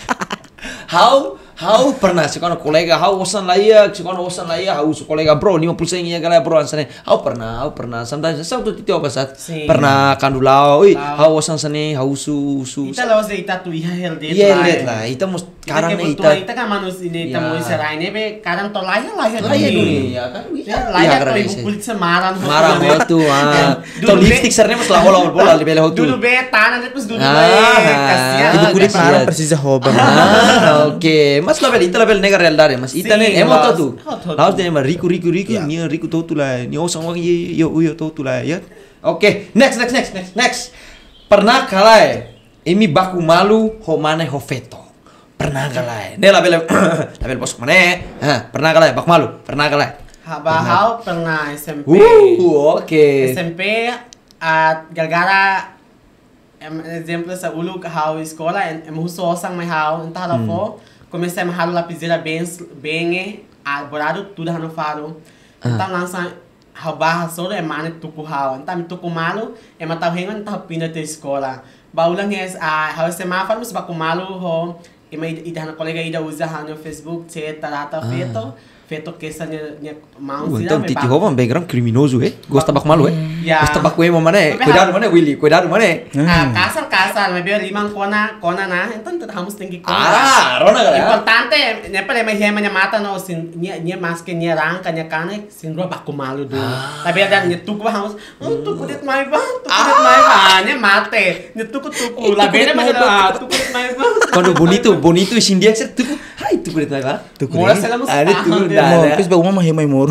How? How pernah sih kalau kolega how osan lah ya, sih kalau osan lah ya, how su kolega bro lima puluh sen ya kalau bro ansane. How pernah, how pernah. Sometimes saya tuh tio pasat. Si. Pernah kandulau, oi, Lau. how osan sane, how su su. Ita lawas de ita tu iha heldet. Iya, lihat lah. Ita mus karang Karang ita. ita kan manus ini ita Ya. mau serai ini be karang to lahir lahir Lah ya dunia ya kan. Ya, lahir to karena ibu isi. kulit semaran. Marah hotu ah. Dulu To be- lipstick sarnya mas lah bola bola di bela hotu. Dulu be tanah terus dulu Ah, be kasihan. Ibu kulit kasihan. marah persis hobang. Ah, oke. Mas label ita label nega real dare mas. Ita ne Si, emo mas. tu. Oh, tu. Laos de mas riku riku riku Ya. ni riku to tu lah. Ni osang wagi yo yo to tu lah ya. Oke, next next next next next. Pernah kalai imi baku malu ho mane ho feto. Pernah kalai. Ne label label bos mane. Ha, pernah kalai baku malu. Pernah kalai. Bahau pernah S M P. Uh, oke. S M P at gara-gara em exemplo sa ulog hau escola em huso osang may hau entah lá fo comecei a mahalo lapiseira bem bem a borado tudo hano faro então lança hau barra solo é mane tuku hau então me tuku malo é matau hengan entah pinda te escola baulang es a hau semáforo mas baku malo ho e mai ida hano colega ida usa hano Facebook chat tarata feto feto que essa minha mão Uh, então Titi Hova é um background criminoso, eh? Gosta bak malu, eh? Yeah. Gosta bak mo mana, eh? Cuidado mana, Willy, cuidado mana, eh? Ah, kasar kasar, may biyo limang kona kona na, então temos tem que Ah, rona galera. Importante, né para may hema niya mata no sin niya niya mas que niya rang kanya kane sin ro baku malu do. Tapi ada niya tuku hamos, oh tuku dit mai ba, tuku dit mai ba, niya mate, niya tuku tuku. Labi na mas tuku dit mai ba. Quando bonito, bonito esse dia que tu, ai tu kulit ba? Tu Mora sila mo Ah, tu Mo, dah. pis ba uma mahimay moro.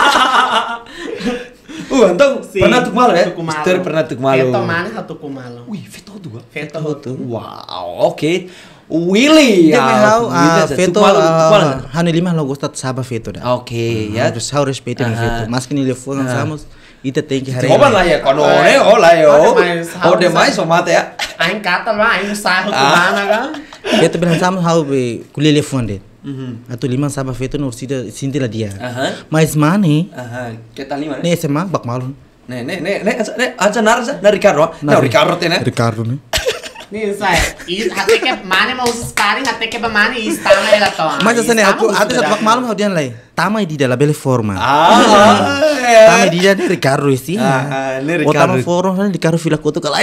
Uh, então Sim, pernah tu malu, eh? tuku malu. História pernah tu malu. Feto mana ha tuku malu. Ui, feto tu, ah? Feto Feto. Wow, oke. Willy, Dia may hau, ah, feto, malu, tu malu. ah, hano lima lo gostat saba feto da. Oke, ya. Harus hau respeito ni Ah. feto. Mas que ni le foram samos, ita tem que harei. Coba lah ya, quando ne, olha yo. Oh, demais, Oh, demais, o mate ya. Ain kata ba, ain sa ho Ah. mana ga. Feto bilang samos hau be kulele fonde. Atu lima saba feto no sida sintila dia. Aham. Mas mani, Aha, que tal lima, ne sema bak malun. Ne, ne, ne, ne, ne, aja nar, na Ricardo, na Ricardo tem, né? Ricardo ne. Ni sai, is até que mane mau sparring até que ba mane is tama ela to. Mas asa ne aku atu satu bak malun hau dian lai. Tama di dalam bele forma. Ah, Tama di dia ne Ricardo isi. Ah, ah, ne O tama Ricardo. forum ne Ricardo fila koto kalai.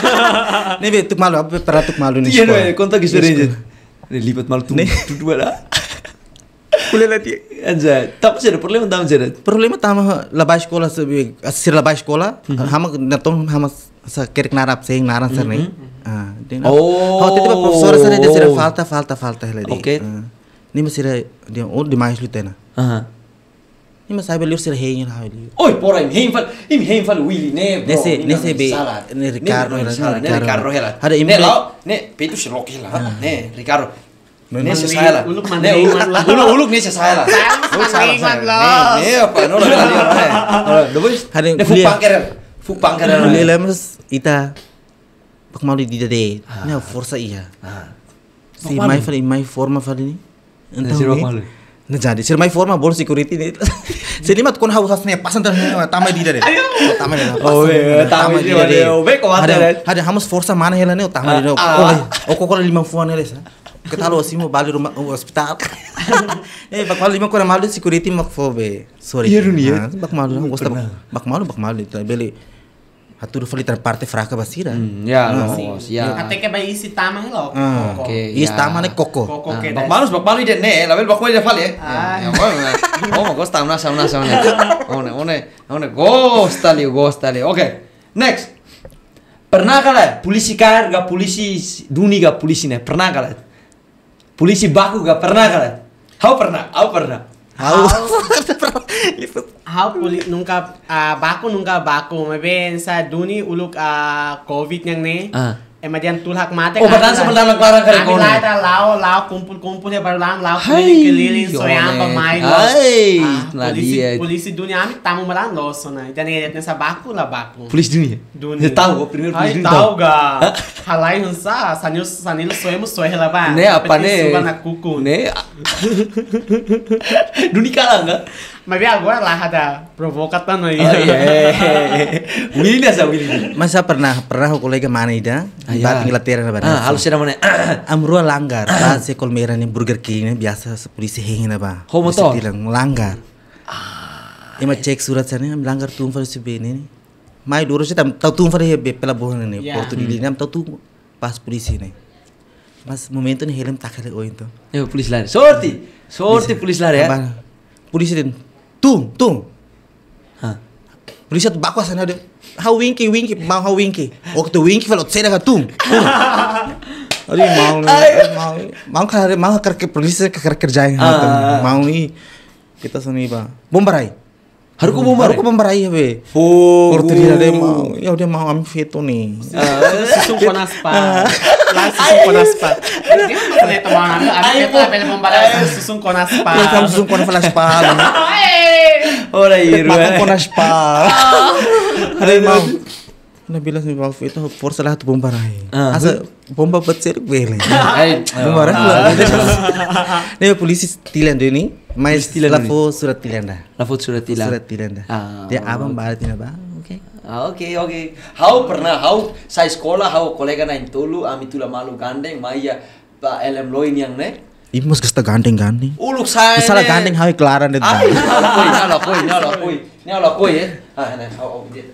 Ne be tuk malu, apa pera tuk malu ni. Iya, no, conta que história aja. Ne lipat malu tu, tu dua lah. Kulela dia. Aja, tak sih ada problema tak sih ada. Problema tama laba escola sabe, assistir laba escola, hama natong hama sa kerek narap sing naran sar ne. Ah, dia. Oh. Hau tete ba professora sar dia sira falta falta falta hele dia. Okay. Ni masira dia oh demais lutena. Aha. Ni mas sabe lir sira hein ha ele. Oi, porra, im heim fal, im heim fal Willy, ne, bro. Nesse- ni nesse na be- salah. ne Ricardo ne hela, salah, ne ne Ricardo. Ricardo hela. Ada im- ne lau, ne petu si Rocky lah, ne Ricardo. Ne Manding, si saya lah. uluk Ne manding, uluk, manding. uluk uluk ne si saya lah. Uluk manding, salah, manding. salah. Ne, ne apa, no lah kali ne. Dobis, Ada ne kuliah. fupang keren, fupang keren. Kulela mas ita bak malu di dade. Ne força ia. Si Bak mai malu? fali mai forma fali ni. Ne si bak malu? Na jadi sir mai forma bol security ni. Selimat kon hau hasne pasan tar tamai di dade. Tamai di dade. Oh, eh, tamai di dade. Oh, baik, kau ada, Ada ada hamas força mana hela ne tamai di dade. Ah. O ko ko lima fuan hele sa. Ketalo assim mo bali rumah o hospital. Eh bak malu lima ko malu security mak fobe. Sorry. Iya, Runi, ya? Ah, Bak malu gosta pernah. bak malu bak malu itu beli. Atur fali tar parte fraca basira. Ya, Ah. no, ya. Até que ba isi tama elo. Ah, oke. Is Ya. tama ne koko. Koko Ah, que bak malus, bak malu dia ne, label bak malu dia fal ya. Ah. Ya, ya, oh, gosta una sa una sa una. One, one, one, gosta li, gosta li. Oke, next. Pernah kala polisi kar ga polisi duni ga polisi ne, pernah kala. Polisi baku ga pernah kala. How pernah? How pernah? Hau. How puli nunca ah baku nunca baku mabe sa duni uluk ah covid yang ne. Ah. Eh madian tulhak mate. Oh, badan sa badan naglarang kare ko. ko. Kami lahat lao lao kumpul kumpul ya baru lang lao Hai, keliling keliling soyan pa yone. mai. Hai, Ah, lah polisi dia. polisi duni ami tamu malang loso na. Dan ngeliat sa baku lah baku. Polisi duni. Duni. Dia tahu, primeiro polisi Ai duni tahu ga. Halai hunsa sanil sanil soemo soe lah ba. Ne apa ne? Suba na kuku. Ne. Duni kala enggak? Mabe agora lah ada provokatan no Oh, iya. Willy na sa Willy. Mas saya pernah pernah aku kolega mana ida Ah, di ya. Bating Inglaterra na ba. Ah, halus na mana. Amrua langgar, pas se kolmera ni Burger King ni biasa sa polisi hengin na ba. Ho, mo Polisi to? tilang langgar. Ah. Ima cek surat sana am langgar tum fa se be ni. Mai duro se tam tau tum fa he be pela bohon ni. Ya. Porto di nam tau tum pas polisi ni. Mas momento ni helm takale o então. Eh, polisi lari. Sorti. Sorti polisi lari ya. Aba, polisi din. Tum, tum. Hah. Polisi tu bakwa sana de. How winky winky mau how winky. O tu winky falot seda ka tum. Ari mau ni mau mau kare mau kar ke polisi ke kar kerjain Ah. mau ni kita sini ba. Bombarai. Harus ko bombar. Baru ko bombarai be. Oh. Porto dia de mau. Ya udah mau am feto ni. Susung konas pa. Lah susung konas pa. Dia mah neto mana? Ada kita bele bombara susung konas pa. Ya kamu susung kona falas pa. Ora iru. Makan ponas pa. Hari mau. Na bilang ni Bafu itu força lah tu bomba rai. Asa bomba becer bele. Ai, Bomba rai. Ni polisi tilan dia ni. Mais lafo surat tilan dah. Lafut surat tilan. Surat tilan dah. Ah. Dia abang barat tina ba. Oke. Ah, oke oke. How pernah how sa sekolah how kolega na intulu ami tula malu gandeng maya pa L M Loin yang ne. Imos kasta gandeng-gandeng. Uluk saya. Salah gandeng hawi kelaran dia. Ai, nyala koi, nyala koi, nyala koi. Nyala koi eh. Ah, nah, how dia.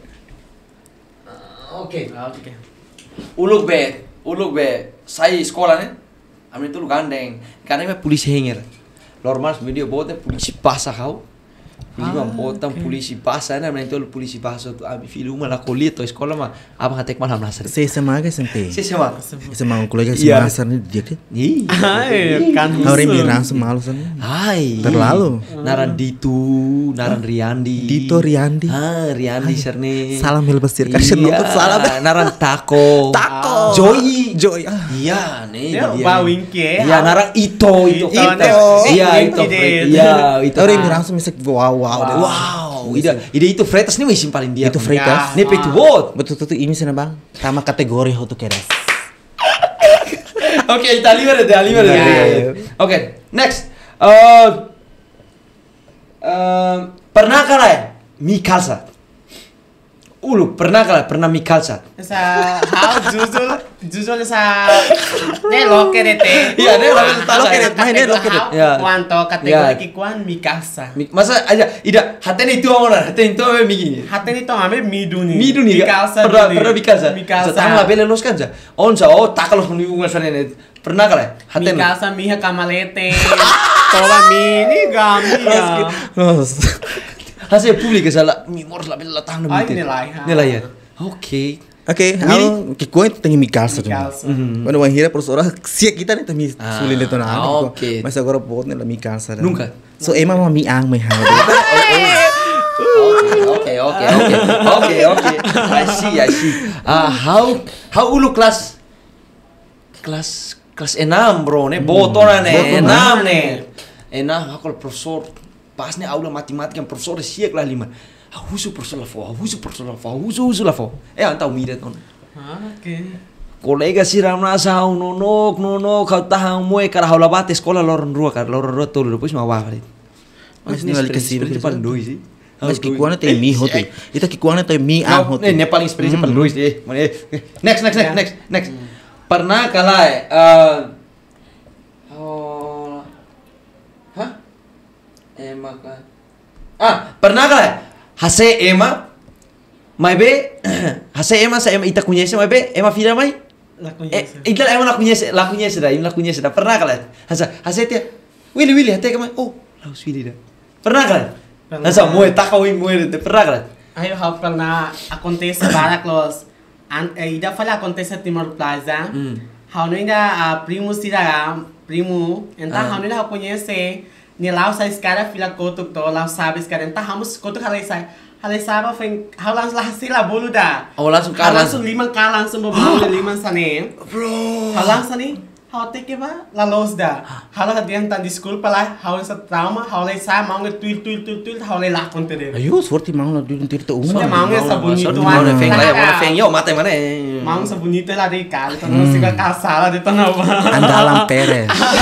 Oke. Oke. Uluk be, uluk be. Saya sekolah ne. Ami tulu gandeng. Gandeng me polisi henger. Normal video bote polisi passa kau. Ini mah botam polisi passa na, mas itu polisi passa tu abi filma la colito sekolah mah abang hatek malam nasar. Saya sama ke SMP. Si sama. Sama kolega sama sana dia ke. Ih. Ai, kan Hari ini langsung malu sana. Hai. Terlalu. Naran Ditu, Naran Riandi. Dito Riandi. Ah, Riandi serne. Salam helbasir kasih nonton salam. Naran Tako. Tako. Joy. Joy. Iya, nih. Dia ba Winky. Iya, Naran Ito, Ito. Ito, Iya, Winky Ito. deh. Iya, Ito. Hari ini langsung misek wow wow. Wow, ide ide itu Freitas nih masih paling dia. Itu Freitas. Nih itu bot. Betul betul ini sana bang. Sama kategori how to keras. Oke, kita lihat deh, lihat Iya. deh. Oke, next. Eh, eh, pernah kalah ya? Mikalsa. Ulu, pernah kalah? Pernah Mikalsa? Sa how jujur jujur sa ne loke dete. Iya, ne loke dete. Loke dete. Main ne loke dete. Ya. Kuanto Ya. kategori kuan Mikasa. Mi- Masa aja, ida hatene itu orang, hatene itu apa begini? Hati ni to ame miduni. Midu nih, Mikasa. pernah pernah Mikalsa. Mikasa. Tama bele los kan sa. On sa, oh takalos menunggu sana ini. Pernah kalah? Hatene. Mikasa miha kamalete. Toba mi ni gamia. Hasil publik salah, mi mors la bela tahan Ay, nilai, ha. Nilai ya. Oke. Oke, halo, que cuento tenho Mikalsa tu. Mikasa. Quando vai hira professora, se aqui tá nem também Ah, sulile tu na. ok. Mas agora pode nela Mikalsa. Nunca. So ema mama mi ang may halo. Oke, oke, oke, oke, oke. I see, I see. Ah, how how ulu kelas kelas kelas enam bro, ne botona ne, enam ne, enam. Aku profesor pas ne aula matematika profesor siak lah lima. Ahusu profesor lafo, ahusu profesor lafo, ahusu ahusu lafo. Eh antau mira ton. Oke. Kolega siram nasa hau nonok nonok kau tahan moe kara hau labate sekolah loron rua kara loron rua tolu depois mau wahari. Mas ni balik ke sini. Paling doi sih. Mas que kuana tem mi hotu. Ita que kuana tem mi ang No, hotu. ini paling experience paling doi sih. Next next next next next. Pernah kalah eh oh hah? Emma kan. Ah, pernah kalah Hase Emma Mai be Hase Emma sa Emma ita conhece mai be Emma filha mai La Eh, conheço. ita Emma la conhece, la conhece da, la conhece da. Pernah kalah? Hasa Hase tia Willy Willy hate kamai. Oh, la Willy da. Pernah kalah? Pernah. Hasa moe takawin moe de pernah kalah? Aí how pernah acontece várias coisas. Ainda fala acontece Timor Plaza. How no ainda a primo sira primo. Então how no ainda conhece. Ni lá sai escara fila kotuk to lá sabe escara. Então vamos kotuk halai sai. Halai sabe foi how langsung lah sila bolu da. Oh, langsung How kalah. langsung lima ka langsung bolu lima sane. Bro. How langsung ni. How take ba la los da. How la dian tan desculpa lá. How essa trauma. How lai sai mau nge tuil tuil tuil tuil. How lai lah konte de. Ayo, sorti mau na dun tirta uma. Dia mau nge sa bonito Mau na feng lah ya, mau na Nah, feng yo mate mana? Mang sa bonito lá de cara, então não se casar de tão Andalam Perez.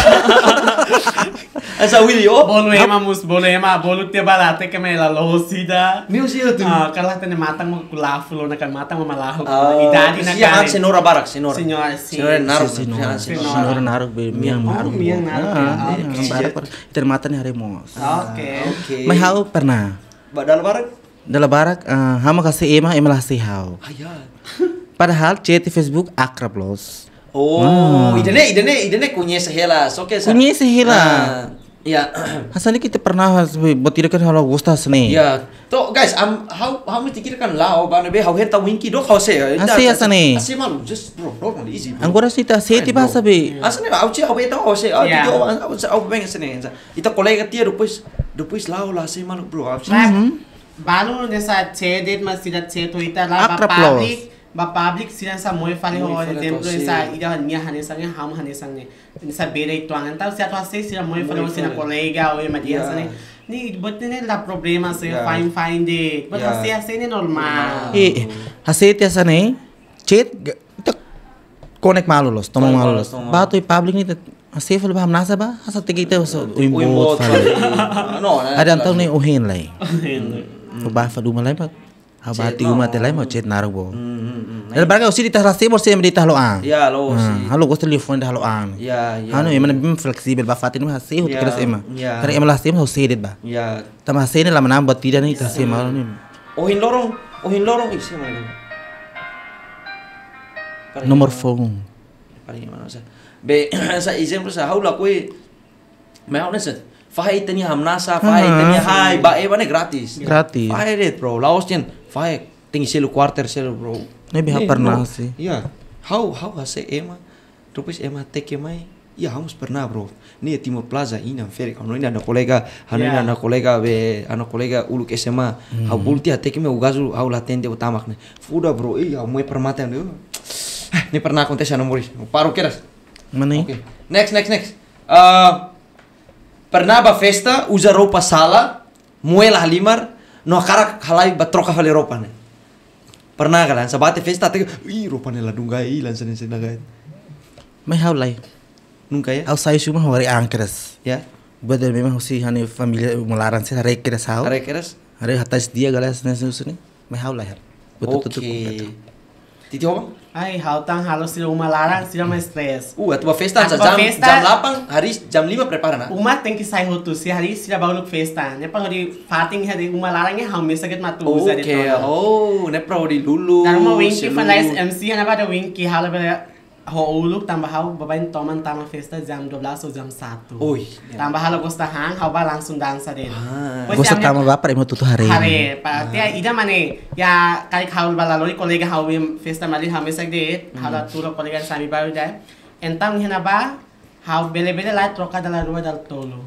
Asa Willy oh. Bolo ema mus bolo ema bolo te balate que me la losida. Meu sih tu. Ah, kalau tene matang mo kulafulo na kan matang mo malaho. Ah, Idadi na siya kan. ang senora barak, senora. Senora, si. Senora naruh. Senora, Senora. senora naruh be miang Oh, naruh. miang naruh, Ah, oke. ang barak par. Iter mata ni haremos. Oke. Oke. May hao pernah. Badal barak? Dala barak, ah, hama kasi ema ema lah si hao. Ayah. Padahal chat di Facebook akrab los. Oh, idene idene idene conhece ela, só que essa. Conhece ela. Ah, ya. Hasali kita pernah botir kan halo gusta sene. Ya. To guys, am how how me tikir kan lao ba be how henta winki do how se. Ase asa ne. Ase malu just bro, normal easy. Bro. Angora sita seti ba sabe. Asa ne au che au beta au se. Au Yeah. tido au au bem esse ne. Ita colega tia depois depois lao lá se malu bro. Au. Mas balu nessa chedet mas sida cheto ita lá ba Akrab public ba public sida sa moe fale ho Moe fale exemplo to, essa ida nia hanesang ne ham hanesang ne nessa beira ituang então se atu ase sida moe fale Moe sida fale. colega ou ema dia Yeah. ne Nih, buat ini lah problema saya Ya. fine fine deh. Buat Ya. hasil hasil ini normal. Eh, hasil tiasa nih, chat, tak connect malu los, tomang Connect malu malu los. los, tomang. Batu i public ni, hasil fal baham nasa ba? Hasa tigi kita so uimbot fal. No, Ada antang ni uhin lay. So ba fa duma lay pa. Habati Chat, uma no. te lay mo chat narag bo. Hmm, Dal barang usi ditah hasil bor sem ditah lo ang. Ya, lo Ah, sih. halo gusto telefon dah lo ang. Ya, ya. Ano, yung mana bim fleksibel ba fatin mo hasil hut Ya, keras ema. ya. Kare ema hasil mo sedet ba. Ya. Tama hasil ni lama nam buat tidak ni hasil malu ni. Ohin lorong, ohin lorong isi mana? Nomor phone. Paling mana sa? Be sa exemplo sa haula ko eh. May haula sa. Fahit niya hamnasa, fahit niya hai, ba eh bane gratis. Gratis. Fahit it bro, laos yan. Fahit tinggi selo quarter selo bro. Maybe ha pernah sih. Iya. How how hase ema. Tupis ema teke mai. Iya, hamus pernah bro. Ni Timur Plaza ina feri. Ano ina na kolega, ano ina na kolega be, ano kolega uluk S M A. Hau bulti teke me ugazu hau latente utamak ne. Fuda bro, iya mau permata ne. Ni pernah acontecer ano Moris. Paru keras. Mana Okay. Next, next, next. Uh, pernah ba festa usa roupa sala, muela halimar, no akara halai ba troca fale roupa ne. Pernah kan? Sabate festa te, ih roupa ne la dunga ilan sen sen naga. May how lay. Nunca ya? Au sai cuma hari angkeras. Ya. Badal memang husi hani familia melaran sih hari keras how. Are keras? Hari hatas dia galas nasi usuni. May how lay. Betul betul. Okay. Titi hobang? Ay, hautang halos sila umalarang, sila may stress. Uh, atuba festa sa Atuba jam festa. jam delapan, hari jam lima prepara na. Uma tem que sair roto, se hari sila bagulho festa. Ne pang hari fating hari umalarang ya hau mesa get matu usa de Okay. todo. Oh, ne pro di lulu. Dar uma winky si fan lulu. lies M C ana pada winky hala pada ho uluk tambah hau babain toman tama festa jam dua belas ou jam satu. Oi. Tambah hala gosta hang hau ba langsung dansa dele. Ah. Pois Gosta jamnya- tama bapak imo tutu hari. Hare, pa tia ida mane ya kali haul balalori kolega hau bim festa mali hau mesa de hala turo kolega sami baru dai. Entang hena ba hau bele-bele lai troca dalla rua dal tolo.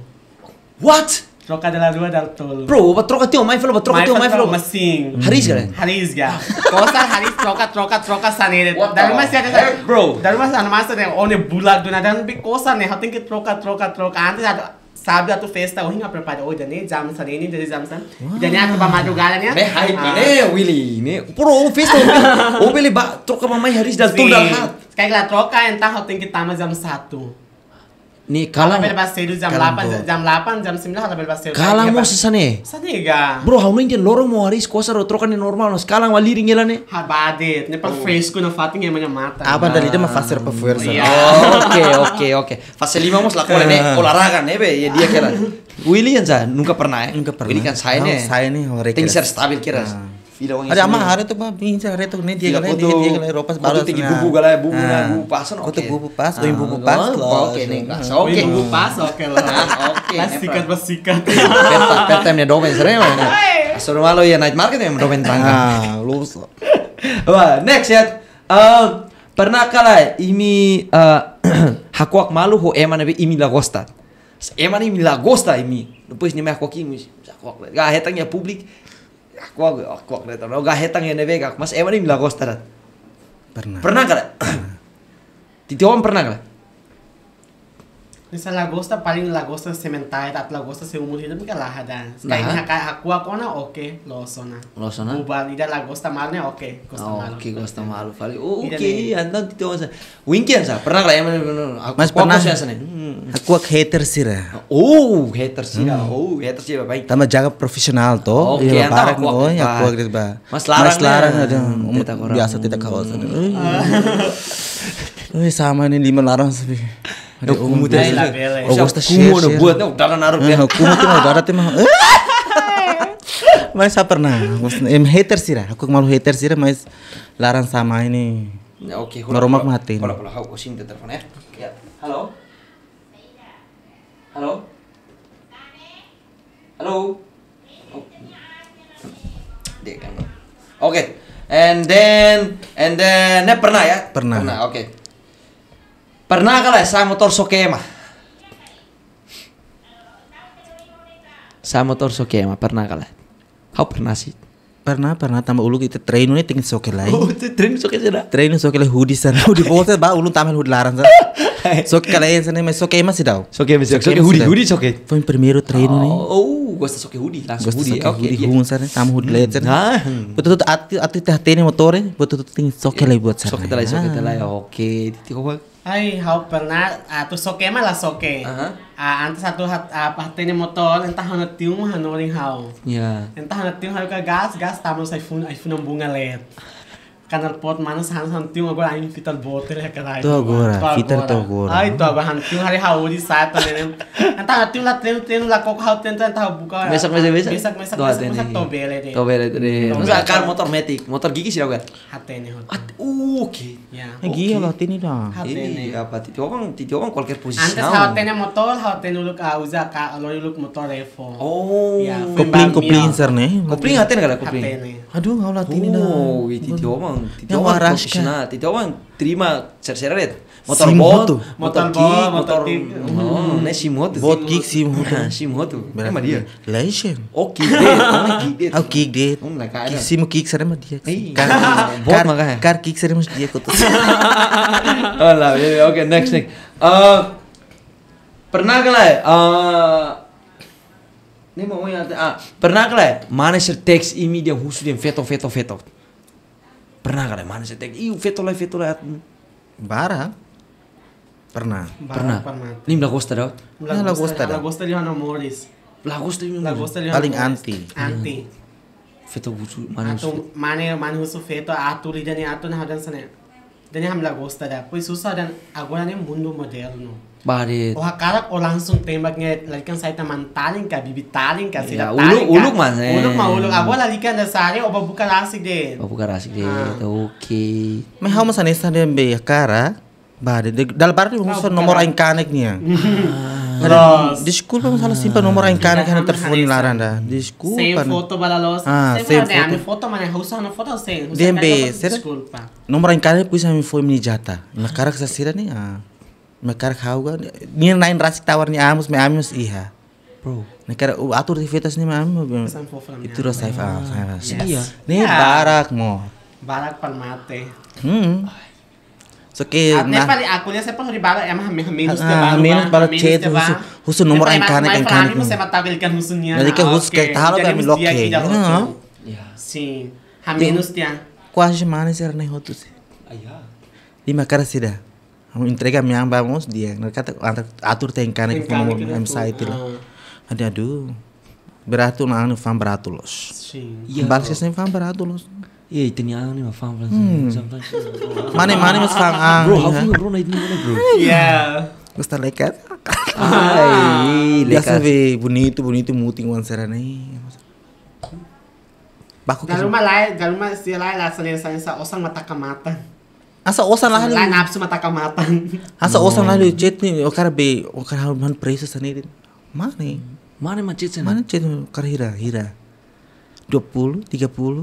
What? Troca dalla rua dal tolo. Bro, ba troca teu mai falo, ba troca teu mai falo. Masing. Haris kan? Haris ga. Kosa haris troca troca troca sanere. What Dari the mas ada heck, bro? Dari mas ana masa de one bulag do nadan bi kosa ne hau tem que troca troca troca antes ada sabe a tu festa o hinga prepara hoje ne jam sanene de jam san. Jadi aku ba madrugada ne. Ne hype ne Willy ne. Bro, o festa o bele ba troca mamai Haris dal tul dal hat. Sekali lah troca entah hau tem que tama jam satu. Ni Kalau kalang bel baseru jam Kalang delapan bo. jam delapan jam sembilan hala bel baseru. kalang mo sesane. Saniga. Bro, hau ningin lorong mo Haris kosa ro troca ni normal, nos kalang waliring ela ne. Habadet, ne pa fresco na fating e manya mata. Apa dari dia mah faster pa fuerza. Iya. Oke, oke, oke. Fase lima mos la cola ne, olahraga ne be, ya dia kira. Willy kan sa, nunca pernah eh. Nunca pernah. Willy kan saya ne. Oh, saya nih, hari Tem que ser keras. stabil kira. Ah. Fila wang Ada isi ama ne. hari tu mah pinca hari tu ne dia Fila galai foto, dia dia galai ropas foto balas. tegi bubu galai, bubu na bubu pasan, Foto oke. bubu pas, Ah, oi bubu pas. oh, Oke nih, gas. Oke. Oke. Bumbu pas oke lah. Oke, Lah ne, sikat pra. basikat. Perta, perta ne doben sere mana. Suruh malu ya night market ya doben tangga. Ah, lulus. Wah, next ya. Eh, pernah kala imi eh, hakuak malu ho eman be imi lagosta. Eman imi lagosta imi. Depois ni me hakuak imi. Hakuak. Ga hetang ya publik. Hakuak, hakuak le tano. Ga hetang ya nevega. Mas eman imi lagosta rat. Pernah. Pernah kala? Titiwan pernah kala? Nisa lagosta paling lagosta sementai at lagosta se umul hidup ka lahada. Sekali Nah. ni haka hakua kona oke losona. Losona? Bubal ida lagosta marne oke. Gosta Oh, malu. oke, gosta malu. Fali. Oh, Tidak oke, nih. andan titiwan sa. Winkian sa. Pernah kala eman aku Mas pernah. Sa sana. Hmm. Aku ak hater sira. Oh, hater sih. Oh, hater sih baik. Tama jaga profesional to. Oke, Iya, anta parang aku ak oh, ba. ya aku ak ba. Mas larang Mas larang na. ada. Hmm, Um, tita ko biasa ram. tidak kawasan. Uy, sama ni lima larang sabi. Ada Yo, umum kumu Ay, teh. la bele. Oh, gosta Kumu share, na share. buat na udara naruh Ah, dia. Kumu tu mau darat mah. Mas sa pernah. Mas em hater sira. Aku malu hater sira mas larang sama ini. Ya, oke. Marumak matiin. Hola, hola. Hau kusin te telepon ya. Ya. Halo. Halo. Halo. Oh. Dia kan. Oke. And then and then ne pernah ya? Pernah. Pernah, oke. Pernah kala sa motor sokema? Sa motor sokema pernah kala? Kau pernah sih? Pernah pernah tambah ulu kita train ini tinggi soke lai. Oh, itu tren sokema sudah. Train soke lai hoodie sana. Hoodie bawah ba ulu tamal hoodie larang sa. Só que kalian sana mas só que masih daw. Soke masih soke hoodie hoodie soke. Foi o primeiro treino nih. Oh, gosta soke hoodie langsung Gosto hoodie. de Oke. hoodie hungun sana, tamu hoodie leher sana. Ah. Betul betul ati ati teh teh motor eh, betul betul ting soke lagi buat sana. Soke talai soke talai. Oke, titi kau. Ay, how pernah ah, tu soke mah lah soke. Aha. Ah, antes satu hat ah, patene motor, entah hana tiung hana ring how. Ya. Entah hana tiung hana ka gas, gas tamos ay fun ay fun ang bunga let. Kanal pot mana san san tiung agora ay fital botel ya karai. Tu agora, fital tu agora. Ay, tu agora han tiung hari how di saat panen. Entah tiung la tiung tiung la kok how tiung entah buka. Mesak mesak mesak. Mesak mesak mesak mesak to bele de. To bele de. To Masa bele. kar motor metik, motor gigi sih kan? Hatene hot. At, oke. Ya. Gila lah tini dah. Ini apa titi orang titi orang cualquier posisi. Antes hatene motor, hatene uluk ah usa ka lori uluk motor refo. Oh. Ya, Kopling kopling sar nih. Kopling haten kala kopling. Hatene. Aduh, kau lah tini dah. Oh, titi orang, titi Yang orang waras profesional, titi orang terima ser-seret. Motor Sim bot, moto. motor Motor kick, bot, motor, motor kick. oh, ne sim moto. Bot kick sim moto. Sim moto. Emang dia. Legend. Oh, kick date, oh, kick date. Aku kick deh. Oh, like ada. Kick sim kick sana mah dia. Ih, Kar bot kar makanya. kar kick sana mas dia kutus. Oh lah, ya, oke next next. Eh, pernah kan lah? Eh, ini mau yang ah, pernah kan lah? Mana sih teks ini dia khusus dia veto veto veto. Pernah kan lah? Mana sih teks? Iu veto lah veto lah. Bara. Pernah. Pernah. Pernah. Ini Lagosta dah. Ah, Lagosta dah. Lagosta di Hano Morris. Lagosta ini. Lagosta di Paling anti. Anti. Veto khusus mana khusus. Atu mane mane husu feto atu li dani atu na hadan sana. Dani ham Lagosta dah. Pois susah dan agora nem mundo moderno. Barit. O hakara o langsung tembak nge lalikan sa ita mantalin ka bibitalin ka Ya, sila uluk- uluk mas, eh. Uluk ma uluk. Agora lalikan da sare o babuka lasik de. Oh, bukan rasik deh. Ah. Oke. Mas hau mas anessa dia be cara. Bara de dal bar dia Ah, husus nomor aing kanek nia. Terus. Desculpa masalah simpan nomor aing kanek Ya, hana ham- telefon hanesa. laran dah. Sem Desculpa. foto balalos. Ah, sem sem foto. Ami foto. foto mana husa na foto sem. Husa Dia ka be, dapat será? Desculpa. Nomor aing kanek puisa mi foi mini jata. Makarak sa sira ni ah. Makarak hau ga ni nain rasik tawar ni amus me amus iha. Bro. Nakara u atur di vetas ni mam. Sem foto na Itu ras saifa. Yes. Iya. Ni Ya. barak mo. Barak palmate. Hmm. So que At na nepali aku niya sepa hari barak emang hamin minus Ah, dia baru. minus baru chat, husu- husu nomor ang kanek, ang kanek mo mo. sa matagil kan husu niya. Nalika husu kay talo kami loke. Ano? Ya. Sim. Haminus dia. quase mana sir na hotu si. Ayah. Lima cara sida. Ang entrega mi ang vamos dia. Nakata atur teng kanek Tem ko nomor kanek am itu. site lah. Ah, Adi adu. Berato na ano fam berato los. Sim. Iya. Balses na fam berato los. Iya, itu nih ang nih mah fam Hmm. Sometimes. Mana mana mas fam ang. Bro, how you bro na itu mana bro? Yeah. Gusta lekat. Ai, Biasa lekas. be bonito bonito muting wan sara na. Bako Galu kasi. malay, galu ma siya lay la sa sa sa osang matakamatan. Asa osan lah Lay ni. napsu matakamatan. Asa osan lah ni chat ni o cara be o cara man preso sa ni. Mana? Mana macet sana? Mana chat o cara hira hira. dua puluh, tiga puluh.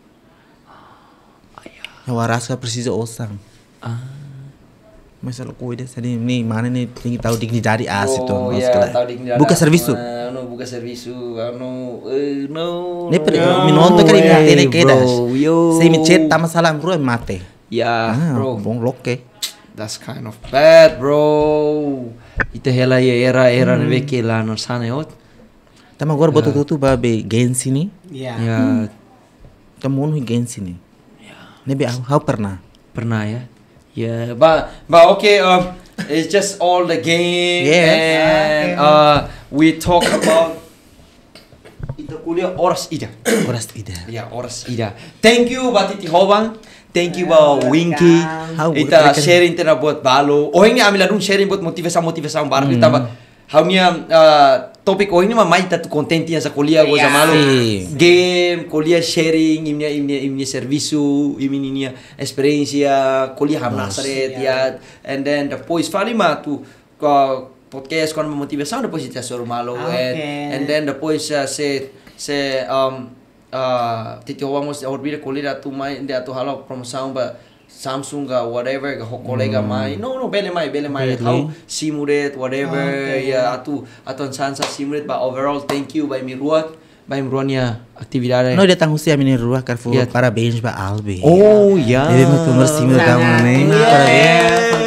Ya waras ka preciso osang. Ah. Masal ko ide sa ni ni mana ni tinggi tahu ding jadi as itu. Oh, mas ya, kala. tahu di Buka servisu. No, buka servisu. Ano, eh, no. Ni per no minonto ka ni way, tele quedas. bro, yo. Se mi chat tama salam bro mate. Ya, Ah, bro. bong loke. That's kind of bad, bro. Ite hela ya era era hmm. Neve la no sana yot. Tama agora boto tutu ba be gensi ni. Yeah. Ya, Tamo no gensi ni. Nebe how pernah. pernah ya. Yeah, but but okay, um, it's just all the game Yes. and uh, we talk about itu kuliah oras ida. Oras ida. Ya, oras ida. Thank you Batiti Hobang. Thank you ba Winky. How Ita rekan- sharing tena buat balo. Oh ini ambil adun sharing buat motivasi motivasi baru kita ba. How niya uh, topik oh ini mah mai tatu konten yang sa kuliah gua Yeah. sa malo. Si. Game, kuliah sharing, imnya imnya imnya servisu, imnya experiência, kuliah ham nasaret ya. And then the pois fali mah tu ko podcast kon motivação depois kita suruh malo Okay. and and then depois uh, se se um uh titi vamos a orbir kuliah tu mai de tu halo promoção ba Samsung ga whatever ga ho kolega mai no no bele mai bele mai Bele. how simulet whatever Okay. ya atu aton sansa simulet ba overall thank you by miruat by miruania atividade No dia tang husi amini ruah carfu Yeah. parabéns ba Albi. oh ya Deve me comer cima da Sangat. mana. Yeah. Parabéns.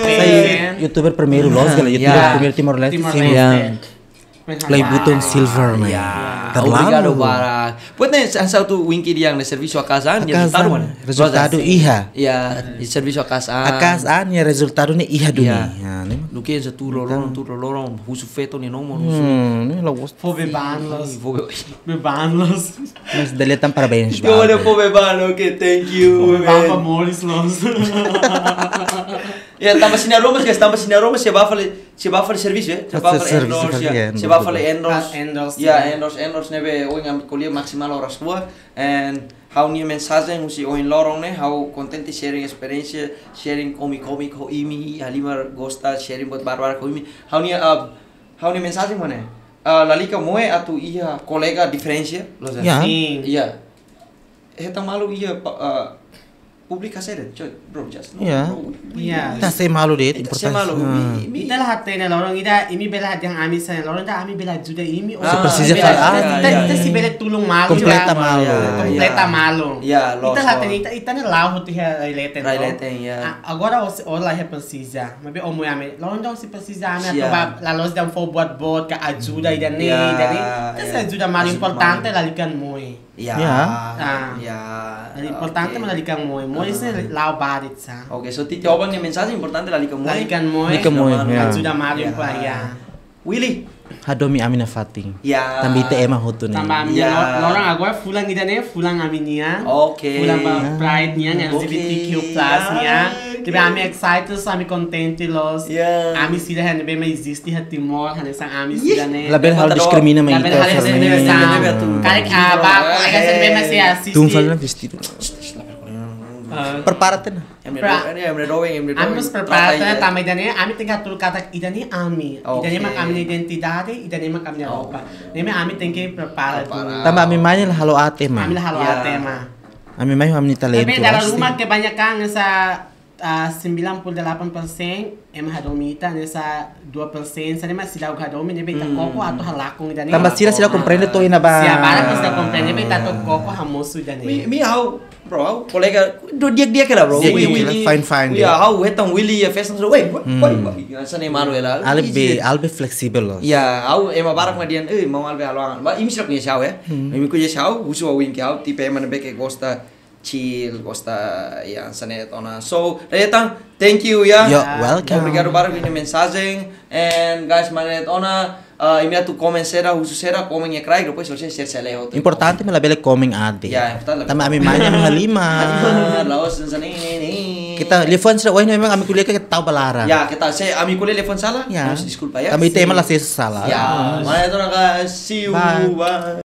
Saya youtuber primeiro loss kalau youtuber Yeah. primeiro Timor Leste Timor sim Leste. play button silver man. Ya, Terlalu. obrigado para. Pwede sa tu Winky yang de serviço a casa, A ni casa, resultado man. resultado iha. Ya, de serviço a casa. Akas an ya resultado ni iha duni. Ya. Ya, ni. Do que sa tu lorong, tu lorong, husu feto ni nomo. Hmm, ni la gosto. Vou bebanlos. Vou Bebanlos. Mas deletan parabéns. Yo le po bebano, okay, thank you. Vou beban pra man. Morris los. Ya, tamba sini aromas, guys, tamba sini aromas, se va a fale, se va a fale serviço, eh? Se va a Faz fale serviço, endorse, faz ya. endorse. Se va a fale endorse. Ah, endorse, Ya, ya. endorse, endorse nebe, oing am kolia maximal horas tua, and how ni mensagem usi oing lorong ne, how contente sharing experience, sharing komi komi ko imi, halimar gosta sharing buat barbar ko imi, how ni uh, how ni mensagem mana? Uh, lalika moe atu iya kolega diferencia, lo sabes? Ya. Sim. Iya. Eta malu iya pa- uh, publica sério, coy, bro, just. no, Iya. bro, we- Iya. Ta say malu dit Ita importante. siya malu. Ah. Mi- mi- Ita lahat tayo na lorong ida, imi bela yang ami sa lorong da ami bela juda imi. Ah, precisa bela- falar. Ita Ah, ita iya, si iya. bela tulong malo. Completa ya. malo. Yeah, Completa yeah. malo. Yeah, lost, Ita lahat lost. ita ita na laho ti ha raileten. Raileten, yeah. Agora o o la he precisa. Mabi o mo yame. Lorong daw si precisa ami ato Yeah. ba la los dam fo buat bot ka ajuda ida ni Yeah, ida ni. Kasi yeah. ajuda malo Ajuda importante malo. lalikan mo eh. Ya. Ya. Ah. Ya. Ang importante okay. malalikan mo eh. Mo is lao barit sa. Oke, so ti jawaban yang mensaje importante la lika mo. Lalikan mo eh. Lalikan mo, yeah. Ajuda malo Ya. pa ya. Willy. Hadomi amina fating. Ya. Tambi te ema hotu ni. Tambah Iya. yeah. Lorong agora fulang ida ne, fulang amin niya. Oke. Fulang ba pride niya, L G B T Q Okay. plus niya. Yeah. Diba ami excited, so ami contente los. Yeah. Ami sila han be may existe ha Timor, han sang ami sila ne. Label hal diskrimina may Label ito. hal sa sa may- nebe sa. Mm. Karik aba, ay sa be masih assist. Tumfal na vestido. Uh, Perparate na. Emre Pra- Dowing, Emre Dowing, Emre Ami Dowing. mas preparata tamay dani, ami tingkat tul katak idani ami. Okay. Idani mak ami na identidade, idani mak ami na ropa. Neme ami tingke preparado. Preparado. Tama ami manil halo ate ma. Ami lah halo Yeah. tema. Ami mayo amni talento. Tapi dalam rumah kebanyakan sa uh, sembilan puluh delapan persen em hadomita nesa dua persen sa nema sila hadomi nebe ta koko atau halakong dani. Tama sila sila comprende to ina ba. Siya para kita comprende nebe ta to koko hamosu Mi dani. mi how bro, how kolega do dia dia kala bro. Dia- We- dia we- kala, we- fine, fine, we dia. are how hetang Willy ya festan so wait. Wait, wait. Sana malu ela. Albe albe fleksibel los. Ya, au ema barak madian, eh mau albe haluangan. Ba imi sila punya siau ya. Imi kuya siau, usu wa win kiau, tipe ema nebe ke gosta chill, gosta ya sanet ona. So, retang, thank you ya. Yo, welcome. Obrigado barak ini mensagem. And guys, manet ona, uh, imi atu komen sera, usu sera, komen ya krai, depois você share share leo. Importante malabele coming ate. Ya, importante. Tama ami manya halima. Laos sana ini. Kita telefon sila wah memang ami kuliah kita tahu balara. Ya, kita saya ami kuliah telepon salah. Ya. Harus disculpa ya. Kami tema lah sih salah. Ya, mana itu nak see you. Bye. Bye.